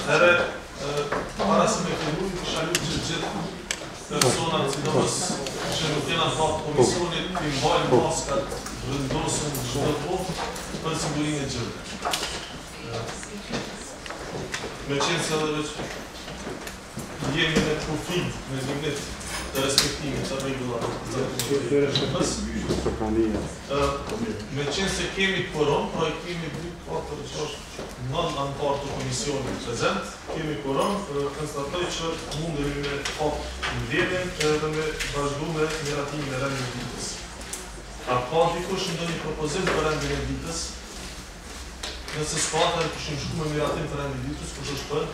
Edhe, para se me fillu, shalu që gjithë personat, sidomos që nuk jena hapë komisionit, të mbajnë maskat, vendosën çdo kohë për sigurinë e gjithë. Me qenë se edhe veç jemi në profit me limit të respektimit të regullat. Me qenë se kemi quorum, pra kemi 9 anëtar të komisionit prezent, kemi quorum, konstatoj që mundemi me hapë mbledhjen edhe me vazhdu me miratimin e rendin e ditës. A ka dikush ndonjë propozim për rendin e ditës? Nëse s'ka, atëherë kishim shku me miratim të rendin e ditës, kush është për?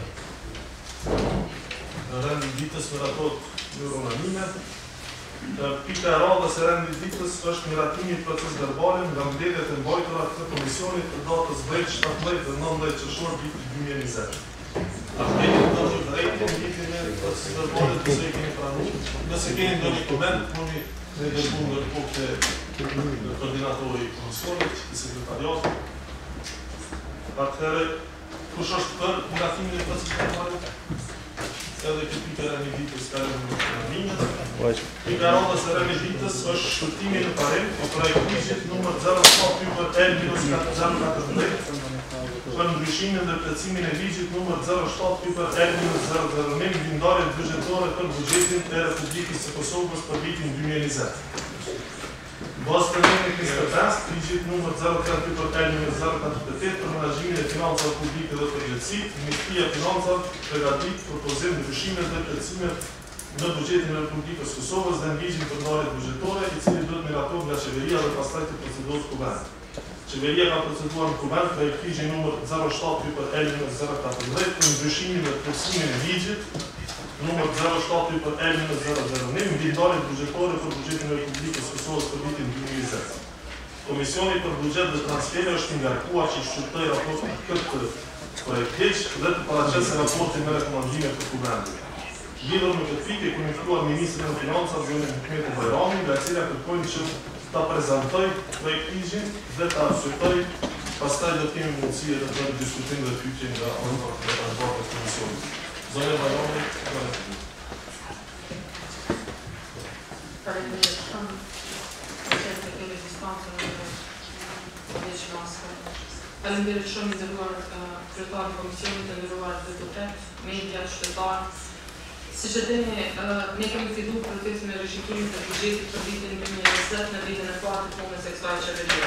Rendi i ditës miratohet në unanime. Pika e radhës e rendi i ditës është miratimi i proces verbalin nga mbledhjet e mbajtura të komisionit të datës 10, 17 dhe 19 qershor vitit 2020. A keni ndonjë vërejtje në vitin e proces verbalit nëse e keni pranuar? Nëse keni ndonjë koment, mundi me dërgu ndërkohë te koordinatori i komisionit, i sekretariatit. Atëherë, kush është për miratimin e procesit verbalit? Edhe këtë pika e remeditës ka në unanime. Pika e radhës e remeditës është shpërtimi në parim o projektligjit nr. 07/L-414 për ndryshimin dhe plotësimin e ligjit nr. 07/L-009 ndarjen buxhetore për buxhetin e Republikës së Kosovës për vitin 2020. Bazë të ndërmjet 25, ligjit nr. 03/L-048 për menaxhimin e financave publike dhe përgjithësit, Ministria e Financave përgatit propozim ndryshime dhe plotësime në buxhetin e Republikës së Kosovës dhe në ligjin për ndarjet buxhetore, i cili duhet miratohet nga qeveria dhe pastaj të procedohet kuvend. Qeveria ka proceduar në kuvend projektligji nr. 07/L-014 për ndryshimin dhe plotësimin e ligjit nr. 07/L-009 mbi ndarjet buxhetore për buxhetin e Republikës së Kosovës për vitin 2020. Komisioni për buxhet dhe transfere është ngarkuar që shqyrtoj raportin këtë projektligj dhe të paraqesë raportin me rekomandime për kuvendin. Lidhur me këtë pikë kemi ftuar ministrin e Financave zonën Mehmeti Bajrami, nga e cila kërkojmë që ta prezantoj projektligjin dhe ta arsyektoj. Pastaj do të kemi mundësi edhe të bëjmë diskutim dhe pyetje nga anëtarët e komisionit. Zonja Bajrami, faleminderit shumë për këtë distancën e veçantë. Faleminderit shumë i nderuar kryetar të komisionit, të nderuar deputet, media, qytetar. Siç e dini, ne kemi filluar procesin e rishikimit të buxhetit për vitin 2020 në vitin e parë të punës së kësaj qeverie.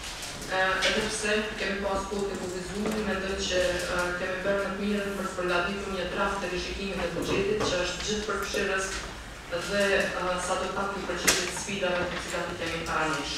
Edhe pse kemi pas kohë të kuvizuar, mendoj që kemi bërë në të mirën për të përgatitur një draft të rishikimit të buxhetit që është gjithë përfshirës dhe sa do pak të përgjigjet sfidave të cilat i kemi paranesh.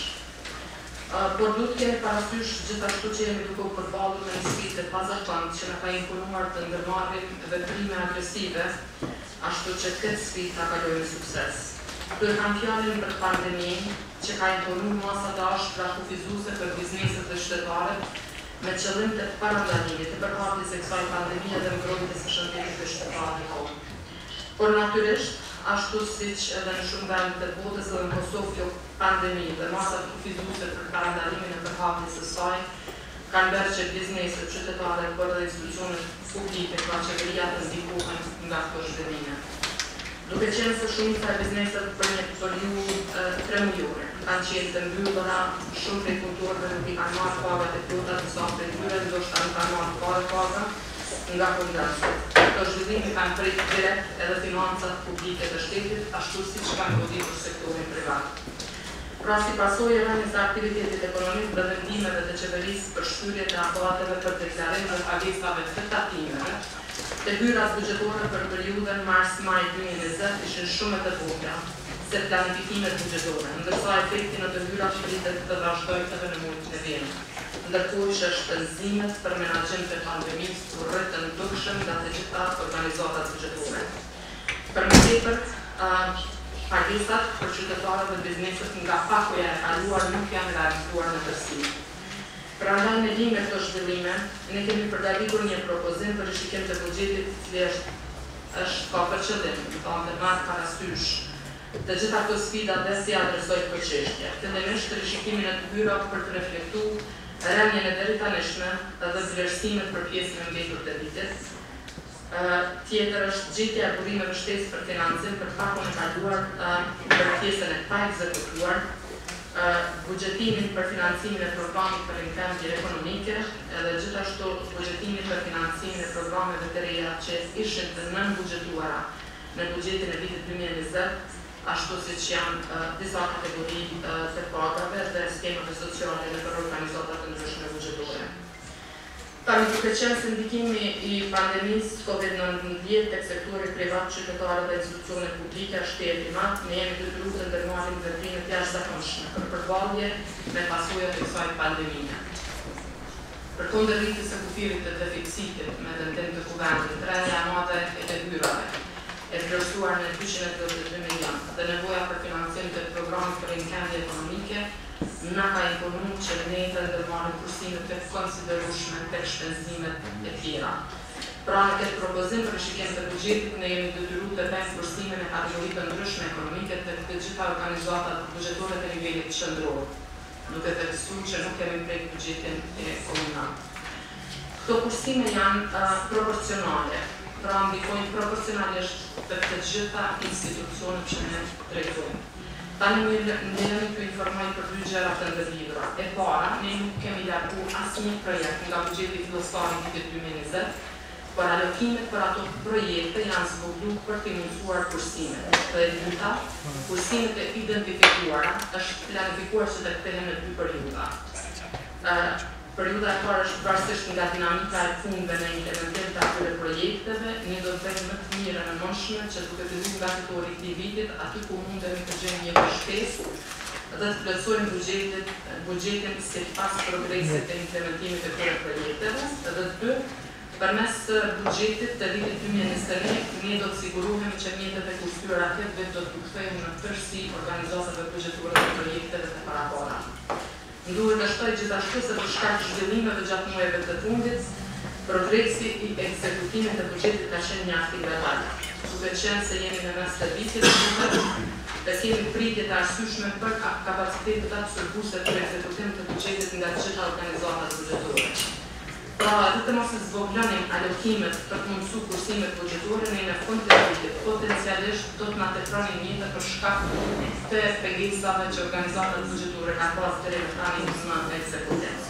Por duhet kemi parasysh gjithashtu që jemi duke u përballur me një sfidë të pazakontë që na ka imponuar të ndërmarrim veprime agresive, ashtu që këtë sfidë ta kalojmë me sukses. Duhet kam fjalën për pandeminë që ka imponuar masa dashura kufizuese për bizneset dhe qytetarët me qëllim të parandalimit të përhapjes së kësaj pandemie dhe mbrojtjes së shëndetit të qytetarëve. Por natyrisht, ashtu siç edhe në shumë vende të botës dhe në Kosovë kjo pandemi dhe masat kufizuese për parandalimin e përhapjes së saj kanë bërë që bizneset, qytetarët, por edhe institucionet publike pra qeveria të ndikohen nga këto zhvillime. Duke qenë se shumica e bizneset për një periudhë 3 mujore kanë qenë të mbyllura, shumë prej punëtorëve nuk i kanë marrë pagat e plota, disa prej tyre ndoshta nuk kanë marrë fare paga nga kongreset. Këto zhvillime kanë pritur direkt edhe financat publike të shtetit, ashtu siç kanë goditur sektorin privat. Pra si pasojë e rënies së aktivitetit ekonomik dhe vendimeve të qeverisë për shtyllje të abateve për deklarim dhe pagesave të tatimeve, detyrat buxhetore për periudhën mars-maj 2020 ishin shumë të vogla se planifikimet buxhetore, ndërsa efekti në detyrat pritet të vazhdojë edhe në muajin e vjenit. Ndërkohë që shpenzimet për menaxhim të pandemisë u rritën dukshëm nga të gjitha organizatat buxhetore. Për më tepër, pagesat për qytetarët dhe bizneset nga pakoja e kaluar nuk janë realizuar në tërësi. Prandaj me lidhje me këto zhvillime, ne kemi përgatitur një propozim për rishikim të buxhetit, i cili është ka për qëllim, të marrë parasysh të gjitha këto sfida dhe si adresojë këtë çështje. Fillimisht rishikimin e të byra për të reflektuar rënien e deri tanishme dhe vlerësimet për pjesën e mbetur të vitit, Tjetër është gjetja e burimeve shtesë për financim për fakun e kaluar për pjesën e pa ekzekutuar, buxhetimin për financimin e programit për rinkthje ekonomike, edhe gjithashtu buxhetimin për financimin e programeve të reja që ishin të nënbuxhetuara në buxhetin e vitit 2020, ashtu siç janë disa kategori të pagave dhe skemave sociale në për organizata të ndryshme buxhetore. Tani duke qenë se ndikimi i pandemisë COVID-19 tek sektori privat, qytetarë dhe institucione publike është i primat, ne jemi detyruar të ndërmarrim veprime të jashtëzakonshme për përballje me pasojat e kësaj pandemie. Përkundër rritjes së kufirit të deficitit me tendencë të kuvendit, rënja e madhe e të hyrave e vlerësuar në 232 milion dhe nevoja për financim të programit për rinkthje ekonomike na ka imponu që ne të ndërmarrim kursime të konsiderueshme tek shpenzimet e tjera. Pra në këtë propozim për shikim të buxhetit ne jemi detyruar të bëjmë kursime në kategori të ndryshme ekonomike të gjitha organizatat buxhetore të nivelit qendror, duke theksuar që nuk kemi prek buxhetin e komunal. Këto kursime janë proporcionale, pra ndikojnë proporcionalisht të gjitha institucionet që ne drejtojmë. Tani ne jemi të informoj për dy gjëra të ndërlidhura. E para, ne nuk kemi largu asnjë projekt nga buxheti fillestar i vitit 2020, por alokimet për ato projekte janë zbuluar për të mundsuar kursimet. Dhe e dyta, kursimet e identifikuara është planifikuar që të kthehen në dy periudha. Periudha e parë është varësisht nga dinamika e fundeve në implementim të atyre projekteve, ne do të bëjmë më të mirë në mënshme që duke filluar nga fitori i këtij vitit, aty ku mundemi të gjejmë një shtesë dhe të plotësojmë buxhetin sipas progresit të implementimit të këtyre projekteve. Dhe dy, përmes buxhetit të vitit 2021, ne do të sigurohemi që mjetet e kushtuara këtë vit do të kthehen në tërësi organizatave buxhetore të projekteve të parapara. Duhet të shtoj gjithashtu se për shkak të zhvillimeve gjatë muajve të fundit, progresi i ekzekutimit të buxhetit ka qenë mjaft i gradual. Duke qenë se jemi në mes të vitit dhe kemi pritje të arsyeshme për kapacitetet absorbuese për ekzekutim të buxhetit nga të gjitha organizatat buxhetore. Pra, edhe të mos zvoglonim alokimet për të mundsuar kursimet buxhetore, ne në fund të vitit potencialisht do të na tepronin mjete për shkak të pengesave që organizatat buxhetore kanë pasur deri më tani në ekzekutim.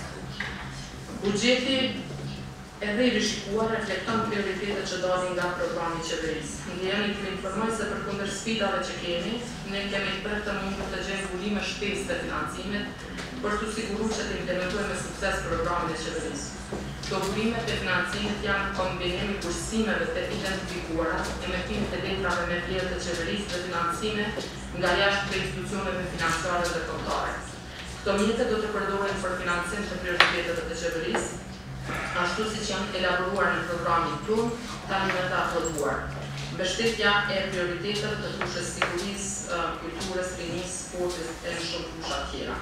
Buxheti edhe i rishikuar reflekton prioritetet që dalin nga programi i qeverisë. Ne jemi të informoj se përkundër sfidave që kemi, ne kemi bërë të mundur të gjejmë bulime shtesë të financimit për të siguruar që të implementojmë me sukses programin e qeverisë. Këto bulime të financimit janë kombinimi kursimeve të identifikuara, emetimit të letrave me vlerë të qeverisë dhe financime nga jashtë të institucioneve financiare dhe kombëtare. Këto mjete do të përdoren për financim të prioriteteve të qeverisë, ashtu siç janë elaboruar në programin tonë, tani me të aprovuar. Mbështetja e prioriteteve të fushës sigurisë, kulturës, rinisë, sportit e në shumë fusha tjera.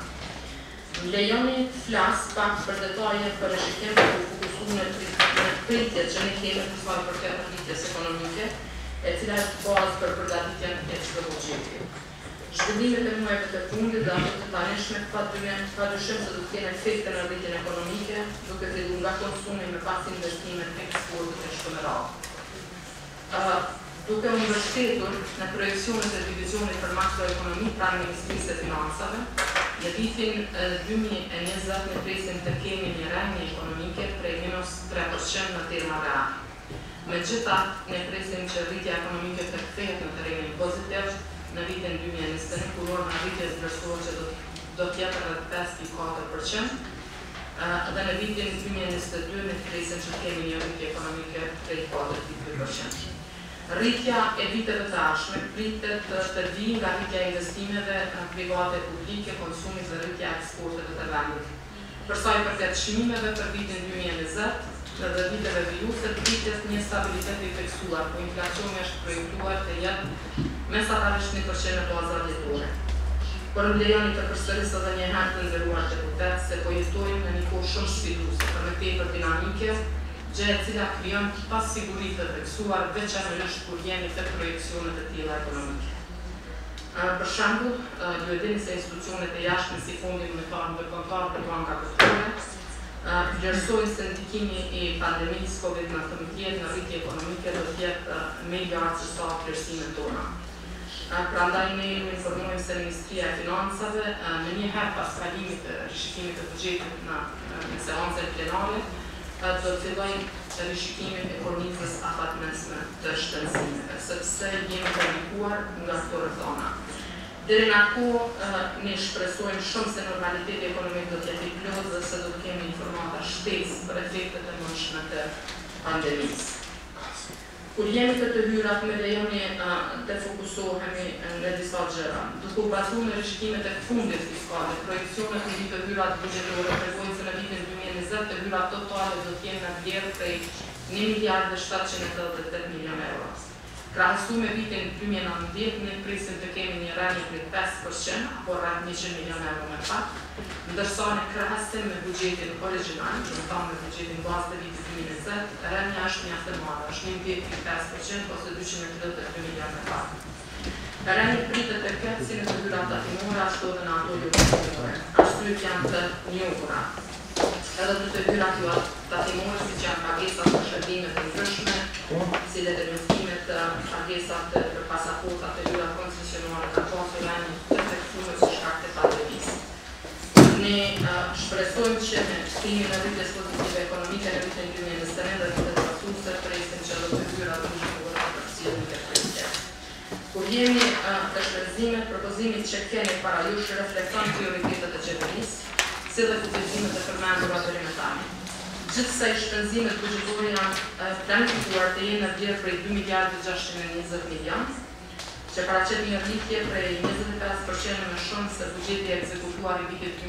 Më lejoni të flas pak për detaje për rishikim të fokusuar në pritjet që ne kemi për sa i përket rritjes ekonomike, e cila është bazë për përgatitjen e çdo buxheti. Zhvillimet e muajve të fundit dhe ato të tanishme padyshim se do të kenë efekte në rritjen ekonomike, duke filluar nga konsumi me pas investime në eksportin e shtumerat. Duke u mbështetur në projekcionet e divizionit për makroekonomi pranë Ministrisë së Financave, në vitin 2020 ne presim të kemi një rënje ekonomike prej -3% në terma real. Megjithatë, ne presim që rritja ekonomike të kthehet në terrenin pozitiv në vitin 2021, ku norma e rritjes vlerësohet që do të jetë rreth 5.4%, dhe në vitin 2022 ne presim që kemi një rritje ekonomike prej 4.2%. Rritja e viteve të ardhshme pritet të vijë nga rritja e investimeve private e publike, konsumit dhe rritja e eksporteve të vendit. Për sa i përket çmimeve për vitin 2020 dhe viteve vijuese, pritet një stabilitet i fiksuar, ku inflacioni është projektuar të jetë mesatarisht 1% në baza vjetore. Por më lejoni të përsëris edhe një herë të nderuar deputet se po jetojmë në një kohë shumë sfiduese, për më tepër dinamike, gjë e cila krijon pasiguri të theksuar veçanërisht kur jemi te projekcione të tilla ekonomike. Për shembull, ju e dini se institucionet e jashtme si Fondi Monetar Ndërkombëtar dhe Banka Kombëtare vlerësojnë se ndikimi I pandemisë COVID-19 në rritje ekonomike do t'jetë me lartë se sa vlerësimet tona. Prandaj ne informojmë se Ministria e Financave në një herë pas kalimit të rishikimit të buxhetit në seancën plenare do të fillojnë rishikimin e kornizës afatmensme të shpenzimeve, sepse jemi të ndikuar nga këto rrethana. Deri në atë kohë ne shpresojmë shumë se normaliteti ekonomik do të jetë I plotë dhe se do të kemi informata shtesë për efektet e mëndshme të pandemisë. Kur jemi të hyrat me lejoni të fokusohemi në disa gjëra. Duke u bazuar në rishikimet e fundit fiskale, projekcionet në të hyrat buxhetore tregojnë se në vitin 2020 të hyrat totale do të jenë në vlerë prej 1.788 milion euro. Krahasu me vitin 2019, ne prisim të kemi një rënje prej 5%, apo rreth 100 milion euro më pak, ndërsa në krahasim me buxhetin origjinal, do të thonë me buxhetin bazë të vitit 2020, rënja është mjaft e madhe, është 1.5% ose 232 milion më pak. Rënja pritet të ketë si në të hyrat tatimore, ashtu edhe në ato jo tatimore. Arsyet janë të njohura. Edhe të hyrat tatimore, siç janë pagesat për shërbimet e ndryshme, si determinatimet, pagesat për pasaportat e hyrat koncesionare ka pasur rënje të efektuar për shkak të pandemisë. Ne shpresojmë që me shtimin e rritjes pozitive ekonomike në vitin 2021 dhe vitet pasuese presim që do të hyrat buxhetore të përcjellin të krejtje. Kur jemi të shpenzimet, propozimit që keni para jush reflekton prioritetet e qeverisë, si dhe fuqizimet e përmendura deri më tani. Gjithsej shpenzimet buxhetore janë planifikuar të jenë në vlerë prej 2.620 milion, që paraqet një rritje prej 25% më shumë se buxheti ekzekutuar I vitit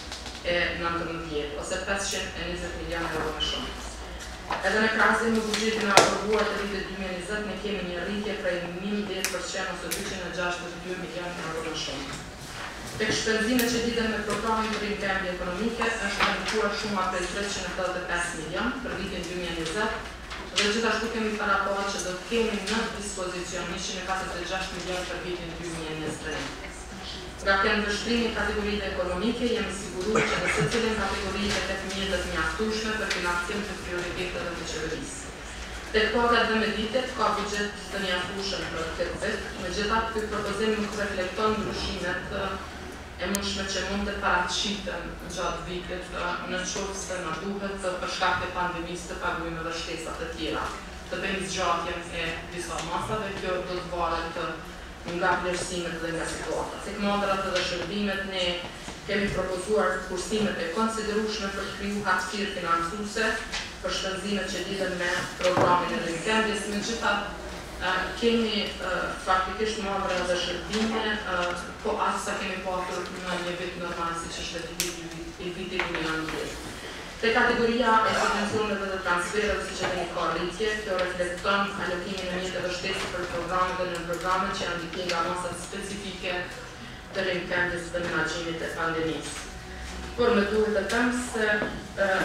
2019, ose 520 milion euro më shumë. Edhe në krahasim me buxhetin e aprovuar të vitit 2020, ne kemi një rritje prej 10% ose 262 milion euro më shumë. Tek shpenzimet që lidhen me programin për rikthjellje ekonomike është planifuar shuma prej 385 milion për vitin 2020 dhe gjithashtu kemi paraporë që do të kemi në dispozicion 146 milion për vitin 2023. Nga kënd vështrimi kategoritë ekonomike jemi siguruar që në secilën kategori të ketë mjetet mjaftueshme për financim të prioriteteve të qeverisë. Tek pagat dhe meditet ka buxhet të mjaftueshëm për këtë vit, megjithatë ky propozim nuk reflekton ndryshimet e mundshme që mund të paraqiten gjatë vitit në qoftë se na duhet për shkak të pandemisë të paguajmë edhe shtesat e tjera. Të bëjmë zgjatjen e disa masave, kjo do të varet nga vlerësimet dhe nga situata. Tek mandrat dhe shërbimet ne kemi propozuar kursimet e konsiderueshme për të kriju hapësirë financuese për shpenzimet që lidhen me programin e rikthjelljes, megjithatë kemi faktikisht mandra dhe shërbime, po as sa kemi pasur në një vit normal siç është I vitit 2019. Te kategoria e subvencioneve dhe transfereve siç edhe një ka rritje, kjo reflekton alokimin e mjeteve shtesë për programet dhe në programet që janë ndikime nga masat specifike të rikthjelljes dhe menaxhimit të pandemisë. Por më duhet të them se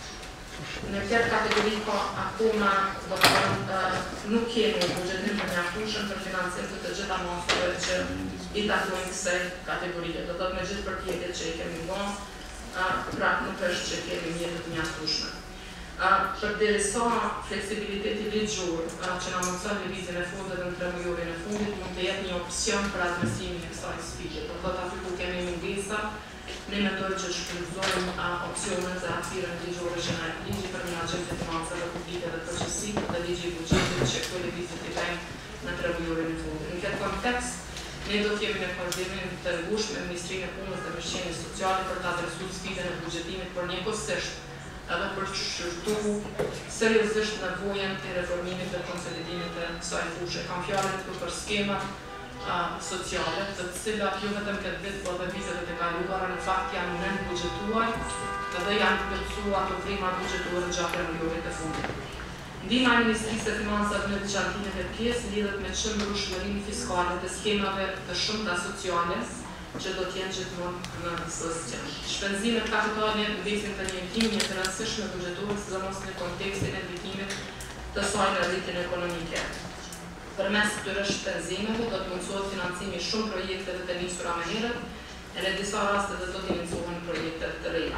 në këtë kategori ka akoma do të thonë nuk kemi buxhetin të mjaftueshëm për financim të gjitha masave që I takojnë kësaj kategorie. Do të thotë me gjithë përpjekjet që I kemi bërë, pra nuk është që kemi mjete të mjaftueshme. Përderisa fleksibiliteti ligjor që na mundson lëvizjen e fondeve në 3 mujorin e fundit mund të jetë një opsion për administrimin e kësaj sfide. Do të thotë aty ku kemi mungesa, ne mendojmë që shfrytëzojmë opsionet e hapësirën ligjore që na jep ligji për menaxhim të financave publike dhe përgjithësi dhe ligji I buxhetit që këto lëvizje të bëjmë në 3 mujorin e fundit. Në këtë kontekst, ne do të jemi në koordinim të ngushtë me Ministrinë e Punës dhe Mbështetjes Sociale për të adresuar sfidën e buxhetimit, por njëkohësisht edhe për të shërtuar seriozisht nevojën e reformimit dhe konsolidimit të kësaj fushë. Kam fjalën këtu për skemat sociale, të cilat jo vetëm këtë vit, por edhe vitet e kaluara në fakt janë nën buxhetuar dhe janë plotësuar ato vrima buxhetore gjatë periodet e fundit. Ndihma e Ministrisë së Financave në veçantinë e pjesë lidhet me çmërueshmërinë fiskale të skemave të shumta sociale që do të jenë gjithmonë në dispozicion. Shpenzimet kapitale mbesin të një ndihmë të rastishme buxhetore, sidomos në kontekstin e ndikimit të saj në rritjen ekonomike. Përmes këtyre shpenzimeve do të mundësohet financimi I shumë projekteve të nisura më herët, e në disa raste do të iniciohen projekte të reja.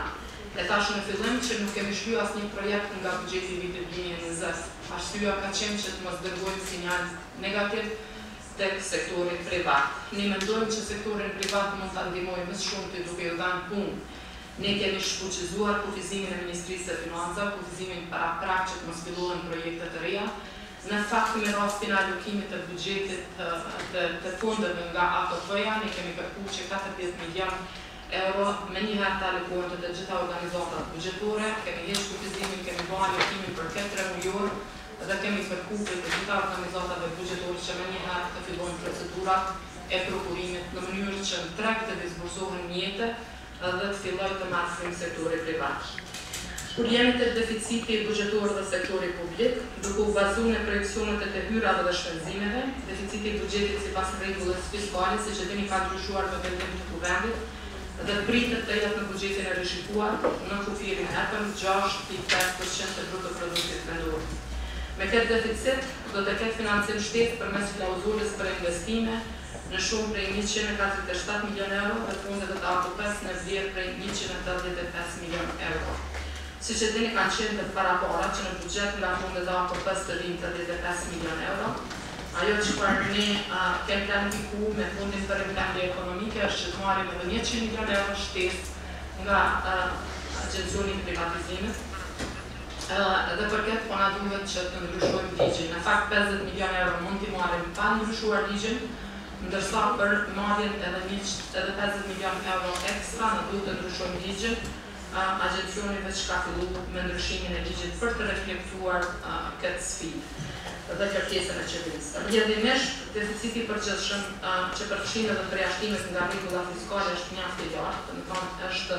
E tash në fillim që nuk kemi shkruar asnjë projekt nga buxheti i vitit 2020. Arsyeja ka qenë që të mos dërgojmë sinjal negativ tek sektori privat. Ne mendojmë që sektorin privat mund ta ndihmojmë më shumë të duke u dhënë punë. Ne kemi shfuqizuar kufizimin e Ministrisë së Financave, kufizimin para prag që të mos fillohen projekte të reja. Në fakt, me rastin e alokimit të buxhetit të fondeve nga AKP-ja, ne kemi kërkuar që 40 milion euro me njëherë të alokohen të gjitha organizatat buxhetore, kemi hequr kufizimin, kemi bërë alokimin për 4 milion dhe kemi kërkuar të gjitha organizatave buxhetore që me njëherë të fillojnë procedurat e prokurimit në mënyrë që në treg të disbursohen mjete dhe të fillojë të marrin sektori privat. Kur jemi të deficiti buxhetor dhe sektori publik, duke u bazuar në projekcionet e të hyrave dhe shpenzimeve, deficiti i buxhetit sipas rregullës fiskale, siç e dini, ka ndryshuar me vendim të kuvendit dhe pritet të jetë në buxhetin e rishikuar në kufirin e hershëm 6.5% të bruto produktit vendor. Me këtë deficit, do të ketë financim shtetë përmes klauzulës për investime në shumë prej 147 milion euro dhe fondet të AKP-s në vlerë prej 185 milion euro. Siç e dini, kanë qenë të parapara që në buxhet nga fondet e AKP-s të vinë 85 milion euro. Ajo që ne kemi planifikuar me fondin për rimtendje ekonomike është që të marrim edhe 100 milion euro shtesë nga Agencioni i Privatizimit. Dhe për këtë po na duhet që të ndryshojmë ligjin. Në fakt 50 milion euro mund t'i marrim pa ndryshuar ligjin, ndërsa për marrjen edhe 50 milion euro ekstra në duhet të ndryshojmë ligjin. Agencioni veç ka filluar me ndryshimin e ligjit për të reflektuar këtë sfidë dhe kërkesën e qeverisë. Rrjedhimisht, deficiti i përgjithshëm që përfshin edhe përjashtimet nga rregulla fiskale është mjaft i lartë, domethënë është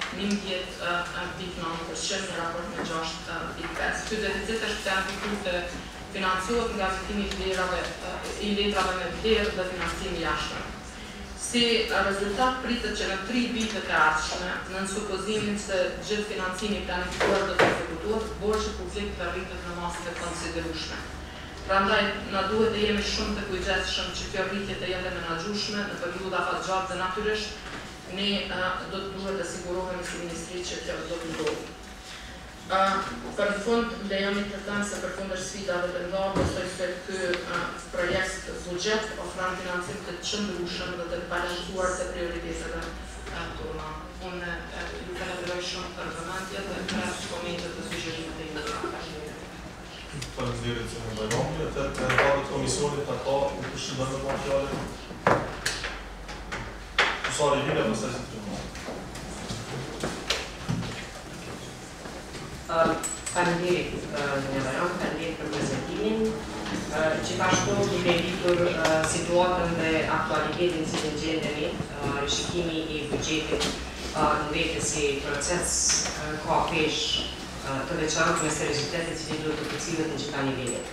11.9% në raport me 6.5%. Ky deficit është planifikuar të financohet nga fitimi i letrave me vlerë dhe financimi i jashtëm. Si rezultat pritet që në 3 vitet e ardhshme, në supozimin se gjithë financimi planifikuar do të ekzekutohet, borxhi publik të rritet në masë të konsiderueshme. Prandaj, na duhet të jemi shumë të kujdesshëm që kjo rritje të jetë e menaxhueshme në periudha afatgjatë dhe natyrisht ne do të duhet të sigurohemi si ministri që kjo do të ndodhë. Për në fund, lejoni të thënë se përkundër sfidave të ndodha, besoj se ky projekt buxhet ofron financim të qëndrueshëm dhe të balancuar të prioriteteve tona. Unë ju falenderoj shumë për vëmendjen dhe për komentet dhe sugjerimet e juaja. Faleminderit që më bëjnomi, atë kryetarët komisionit ata u përshëndën me ma fjallë. Usari Hilja, pastaj se të Faleminderit në Bajon, faleminderit për prezentimin. Gjithashtu kemi ditur situatën dhe aktualitetin si të gjendemi, rishikimi i buxhetit në vete si proces ka pesh të veçantë me seriozitetit që duhet të përcjellet në gjitha nivelet.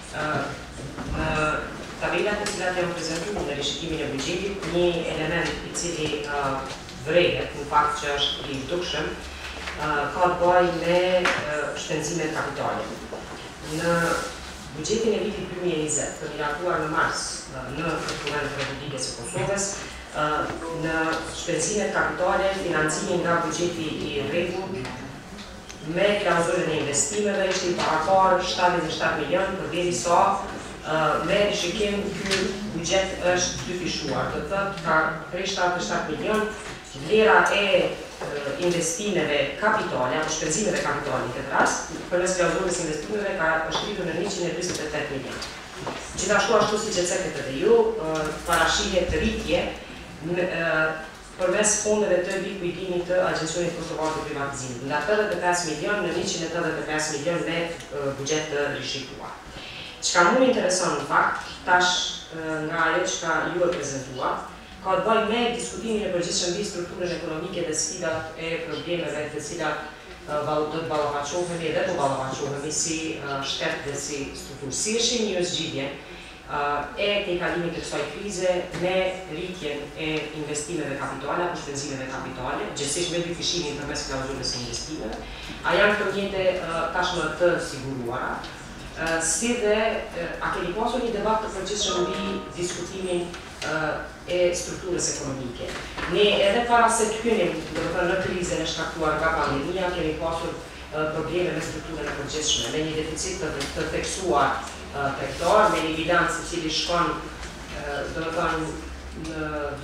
Tabelat e cilat janë prezantuar në rishikimin e buxhetit, një element i cili vrehet në fakt që është i dukshëm, ka të bëjë me shpenzimet kapitale. Në buxhetin e vitit 2020, të miratuar në mars në Kuvendin e Republikës së Kosovës, në shpenzimet kapitale, financimin nga buxheti i rregullt me klauzulën e investimeve ishte i paraparë 77 milion, përderisa me rishikim ky buxhet është dyfishuar. Do të thotë ka prej 77 milion vlera e investimeve kapitale, apo shpenzimeve kapitale në këtë rast, përmes klauzulës investimeve ka shtritur në 128 milion. Gjithashtu ashtu siç e cekët edhe ju, parashihet rritje përmes fondeve të likuidimit të Agjencionit Kosovar të Privatizimit, nga 85 milion në 185 milion me buxhet të rishikuar. Çka më intereson në fakt, tash nga ajo që ju e prezentuar, ka të bëjë me diskutimin e përgjithshëm mbi strukturën ekonomike dhe sfidat e problemeve të cilat do të ballafaqohemi dhe po ballafaqohemi si shtet dhe si strukturë. Si është një zgjidhje e kalimit të kësaj krize me rritjen e investimeve kapitale apo shpenzimeve kapitale, gjithsesi me dyfishimin përmes klauzulës së investimeve, a janë këto mjete tashmë të siguruara? si dhe a keni pasur një debat të përgjithshëm mbi diskutimin e strukturës ekonomike. Ne edhe para se të hynim, domethënë në krizën e shkaktuar nga pandemia, kemi pasur probleme me strukturën e përgjithshme, me një deficit të theksuar tregtar, me një bilanc i cili shkon domethënë në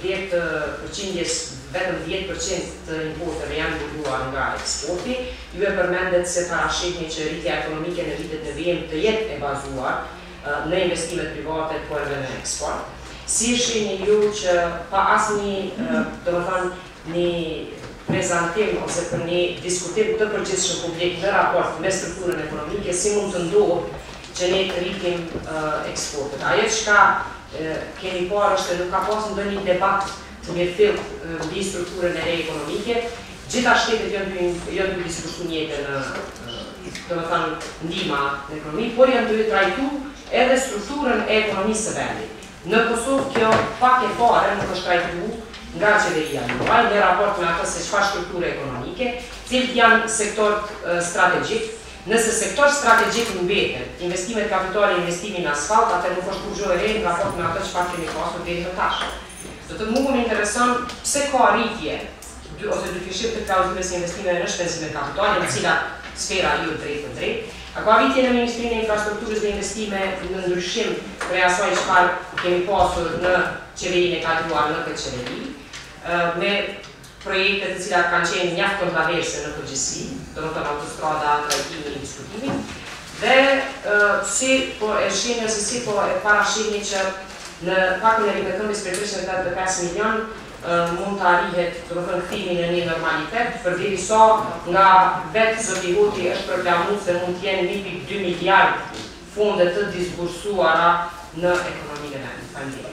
10%, vetëm 10% të importeve janë mbuluar nga eksporti. Ju e përmendet se parashikni që rritja ekonomike në vitet në vijim të jetë e bazuar në investimet private por edhe në eksport. Si shihni ju që pa asnjë domethënë një prezantim ose për një diskutim të përgjithshëm publik në raport me strukturën ekonomike, si mund të ndodhë që ne të rritim eksportet? Ajo çka kemi parë është nuk ka pasur ndonjë debat të mirëfillt mbi strukturën e re ekonomike. Gjitha shtetet janë të diskutuar njëte në domethënë ndihma në ekonomi, por janë të trajtuar edhe strukturën e ekonomisë së vendit. Në Kosovë kjo pak e fare nuk është trajtuar nga qeveria juaj në raport me atë se çfarë strukture ekonomike, cilët janë sektorët strategjik. Nëse sektor strategjik mbetet, investimet kapitale, investimi në asfalt, atë nuk është kurrë e re në raport me atë çfarë kemi pasur deri më tash. Do të mua më intereson pse ka rritje ose dyfishim të klauzulës së investimeve në shpenzime kapitale, në cilat sfera ju drejt për drejt. A ka rritje në Ministrinë e Infrastrukturës dhe Investime në ndryshim prej asaj çfarë kemi pasur në qeverinë e kaluar në këtë qeveri, me projekte të cilat kanë qenë mjaft kontroverse në përgjithësi, domethënë autostrada, trajtimi i diskutimit, dhe si po e shihni ose si po e parashihni që në pakun e ripetëmbës për 385 milion mund të arrihet, domethënë kthimi në një normalitet, përderisa nga vetë zoti Huti është proklamuar se mund të jenë 1.2 miliard fonde të disbursuara në ekonominë e vendit. Faleminderit.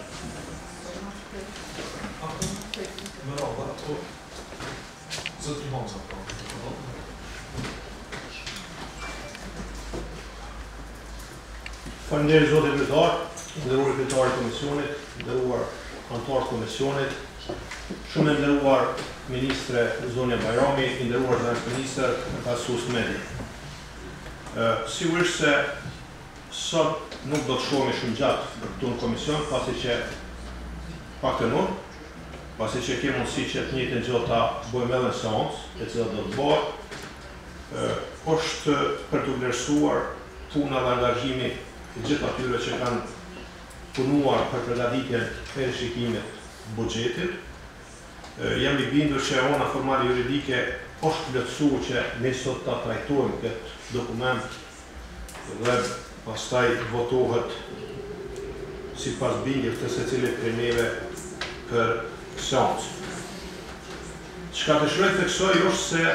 Faleminderit zotit kryetar, nderuar kryetari i komisionit, nderuar anëtar të komisionit, shumë nderuar ministre Zonja Bajrami, nderuar zëvendës ministër Kasus Medi. Sigurisht se sot nuk do të shohemi shumë gjatë për këtu në komision, pasi që paktën unë, pasi që kemi mundësi që të njëjtën gjë ta bëjmë edhe në seancë, e cila do të bëhet, është për të vlerësuar puna dhe angazhimi të gjithë atyre që kanë punuar për përgatitjen e rishikimit buxhetit. Jam i bindur që ona formale juridike është plotësuar që ne sot ta trajtojmë këtë dokument dhe pastaj votohet sipas bindjes të secilit prej neve për seancë. Çka dëshiroj të theksoj është se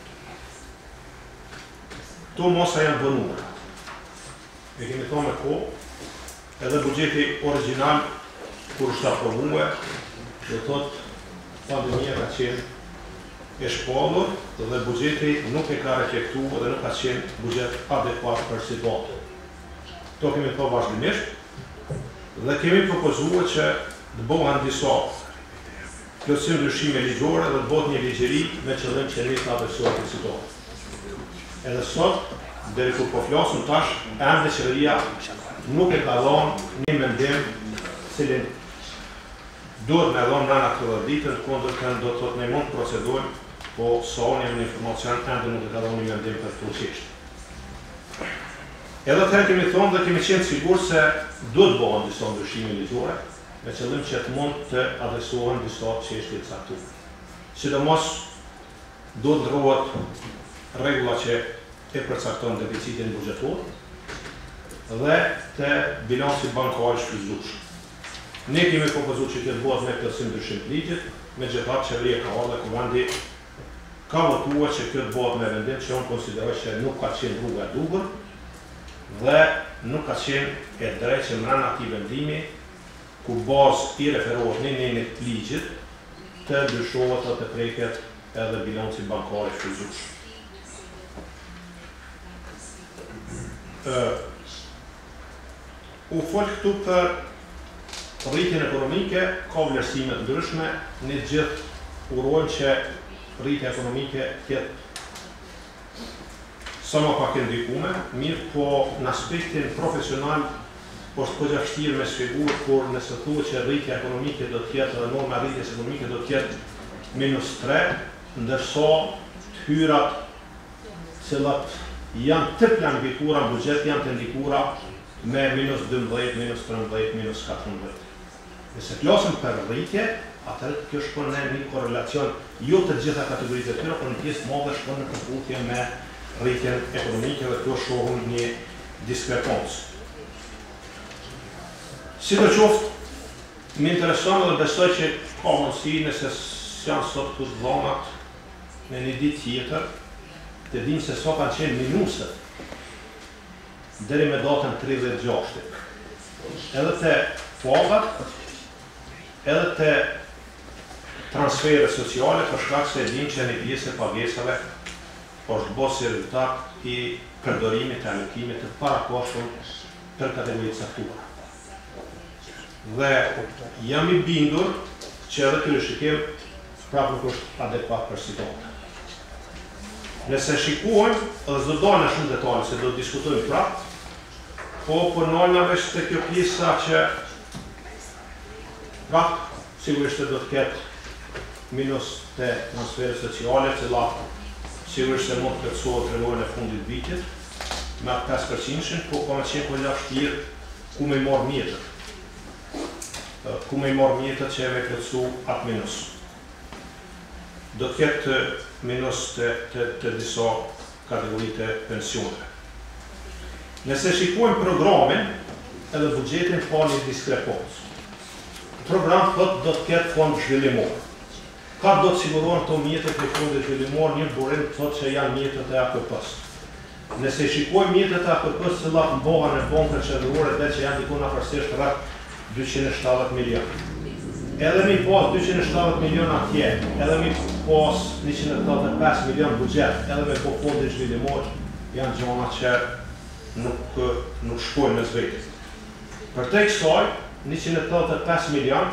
to mosa janë bënuar. E kemi thonë me kohë, edhe buxheti original kur është aprovuar, do thotë pandemia ka qenë e shpallur dhe buxheti nuk e ka reflektuar dhe nuk ka qenë buxhet adekuat për situatën. To kemi thënë vazhdimisht dhe kemi propozuar që të bëhen disa plotësim ndryshime ligjore dhe të bëhet një ligjëri me qëllim që ne ta adresohet situatën. Edhe sot, deri kur po flasim tash, ende qeveria nuk e ka dhënë një mendim cilin duhet me dhënë nëna këtë ditën, kundërtën do të thotë ne mund të procedojmë, po sa unë jam në informacion, ende nuk e ka dhënë një mendim për këtë çështje. Edhe atëherë kemi thonë dhe kemi qenë sigur se duhet bëhen disa ndryshime ligjore, me qëllim që të mund të adresohen disa çështje të caktuara. Sidomos duhet ndrohet rregulla që e përcakton deficitin buxhetor dhe të bilanci bankar shfrytzueshëm. Ne kemi propozuar që të bëhet me plotësim ndryshim të ligjit, megjithatë qeveria ka ardhur kuvendi ka votuar që kjo të bëhet me vendim që unë konsideroj që nuk ka qenë rruga e duhur dhe nuk ka qenë e drejtë që mbrana atij vendimi ku bazë i referohet në nenit ligjit të ndryshohet dhe të preket edhe bilanci bankar shfrytzueshëm. U fol këtu për rritjen ekonomike, ka vlerësime të ndryshme, ne gjithë urojmë që rritja ekonomike tjetë sa më pak e ndikume, mirë po në aspektin profesional është përgja vështirë me shpjeguar, por nëse thuhet që rritja ekonomike do të jetë dhe norma rritjes ekonomike do të jetë -3, ndërsa të hyrat cilat janë të planifikuara në buxhet janë të ndikura me -12, -13, -14. Nëse flasim për rritje, atëherë kjo shkon në një korrelacion jo të gjitha kategoritë të tyre, por në pjesë të madhe shkon në përputhje me rritjen ekonomike dhe kjo shohim një diskrepancë. Sidoqoftë, më intereson dhe besoj që ka mundësi nëse janë sot këtu dhonat në një ditë tjetër, të dinë se sa kanë qenë minuset deri me datën 36. Edhe të pagat, edhe të transferet sociale, për shkak se dinë që një pjesë e pagesave është bërë si rezultat i përdorimit e alokimit të parakoshtur për kategoritë caktuara. Dhe jam i bindur që edhe ky rishikim prapë nuk është adekuat për situatën. Nëse shikojmë, edhe s'do dalë në shumë detale se do të diskutojmë prapë, po nalna veç të kjo pjesa që prapë sigurisht do të ketë minus të transferit sociale, cila sigurisht se mund të kërcohet rrugën e fundit vitit me 5%, po ka me qenë përgja vështirë ku me marrë mjetët. Ku me marrë mjetët që e me kërcu atë minus. Do të ketë minus të disa kategoritë e pensioneve. Nëse shikojmë programin edhe buxhetin pa një diskrepancë. Program thotë do të ketë fond zhvillimor. Ka do të sigurohen këto mjetët e fondit zhvillimor një burim thotë që janë mjetët e AKP-s. Nëse shikojmë mjetët e AKP-s cilat mbohen në bankët qendrore dhe që janë diku afërsisht rreth 270 milion. Edhe mi pas 270 milion atje, edhe mi pas 185 milion buxhet, edhe me po fondi zhvillimor, janë gjona që nuk shkojnë në zvetit. Për te kësaj, 185 milion,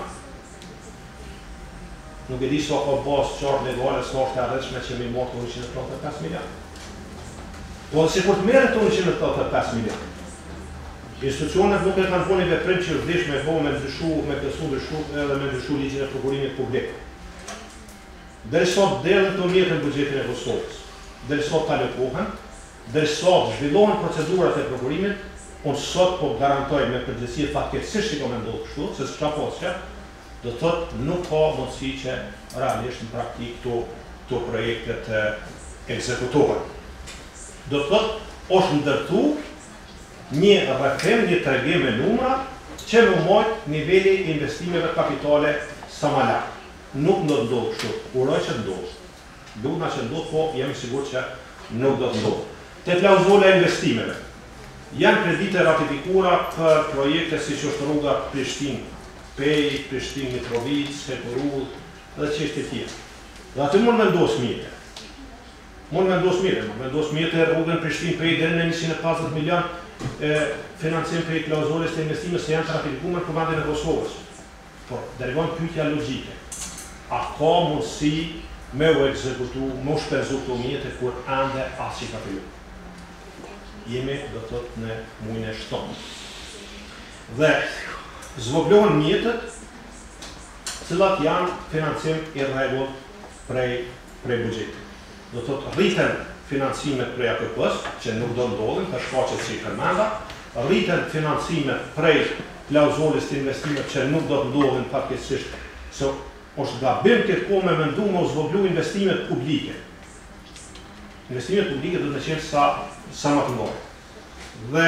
nuk e di sa ka bazë qartë legale, sa është e arritshme që mi marrë të 185 milion. Po dhe si kur të merret të 185 milion, institucionet nuk e kanë bënë veprim që është vdish me bëu me ndryshu edhe me ndryshu ligjin e prokurimit publik. Derisa derdhen të mjetën buxhetin e Kosovës, derisa të alokohen, derisa zhvillohen procedurat e prokurimit, unë sot po garantoj me përgjithësi fatkeqësisht që me ndodhë kështu, se s'ka posë do të thotë nuk ka mundësi që realisht në praktik këto projektet ekzekutohen. Do të thotë është ndërtu një rrëfim, një tregim me numra që më mojtë niveli investimeve kapitale sa ma lartë. Nuk do të ndodhë kështu, uroj që të ndodhë. Duna që ndodhë, po jemi sigur që nuk do të ndodhë. Te klauzula e investimeve. Janë kredite ratifikuara për projekte si që është rruga Prishtinë-Pej, Prishtinë-Mitrovic, Hekurud dhe çështje tjera. Dhe aty mund me ndosë mjete. Mund me ndosë mjete rrugën Prishtinë-Pej deri në 150 milion financim për i klauzulës të investime se janë të ratifikuar në Vendin e Kosovës. Por, derivan pyetja logjike. A ka mundësi me u ekzekutu, me u shpenzu këto mjete kur ande asnjë ka filluar? Jemi do të thotë në muajin e shtatë. Dhe zvoglohen mjetët cilat janë financim i rregullt prej buxhetit. Do të thotë rriten financimet prej AKP-s, që nuk do ndodhin për shkaqe që i përmenda, rriten financimet prej klauzulës të investimeve që nuk do të ndodhin fatkeqësisht, se është gabim këtë kohë me mendu me u zvoglu investimet publike. Investimet publike do të qenë sa më të mëdha. Dhe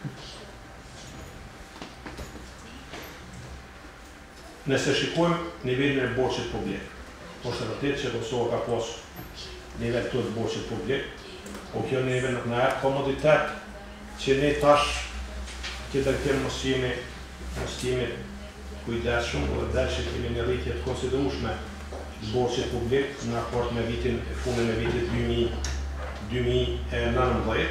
nëse shikojmë nivelin e borxhit publik, është e vërtetë që Kosova ka pas nivel të borxhit publik, po kjo nivel nuk na jep komoditet që ne tash që të kemë mos jemi kujdesshëm dhe që kemi një rritje të konsiderueshme të borxhit publik në raport me fundin e vitit 2019.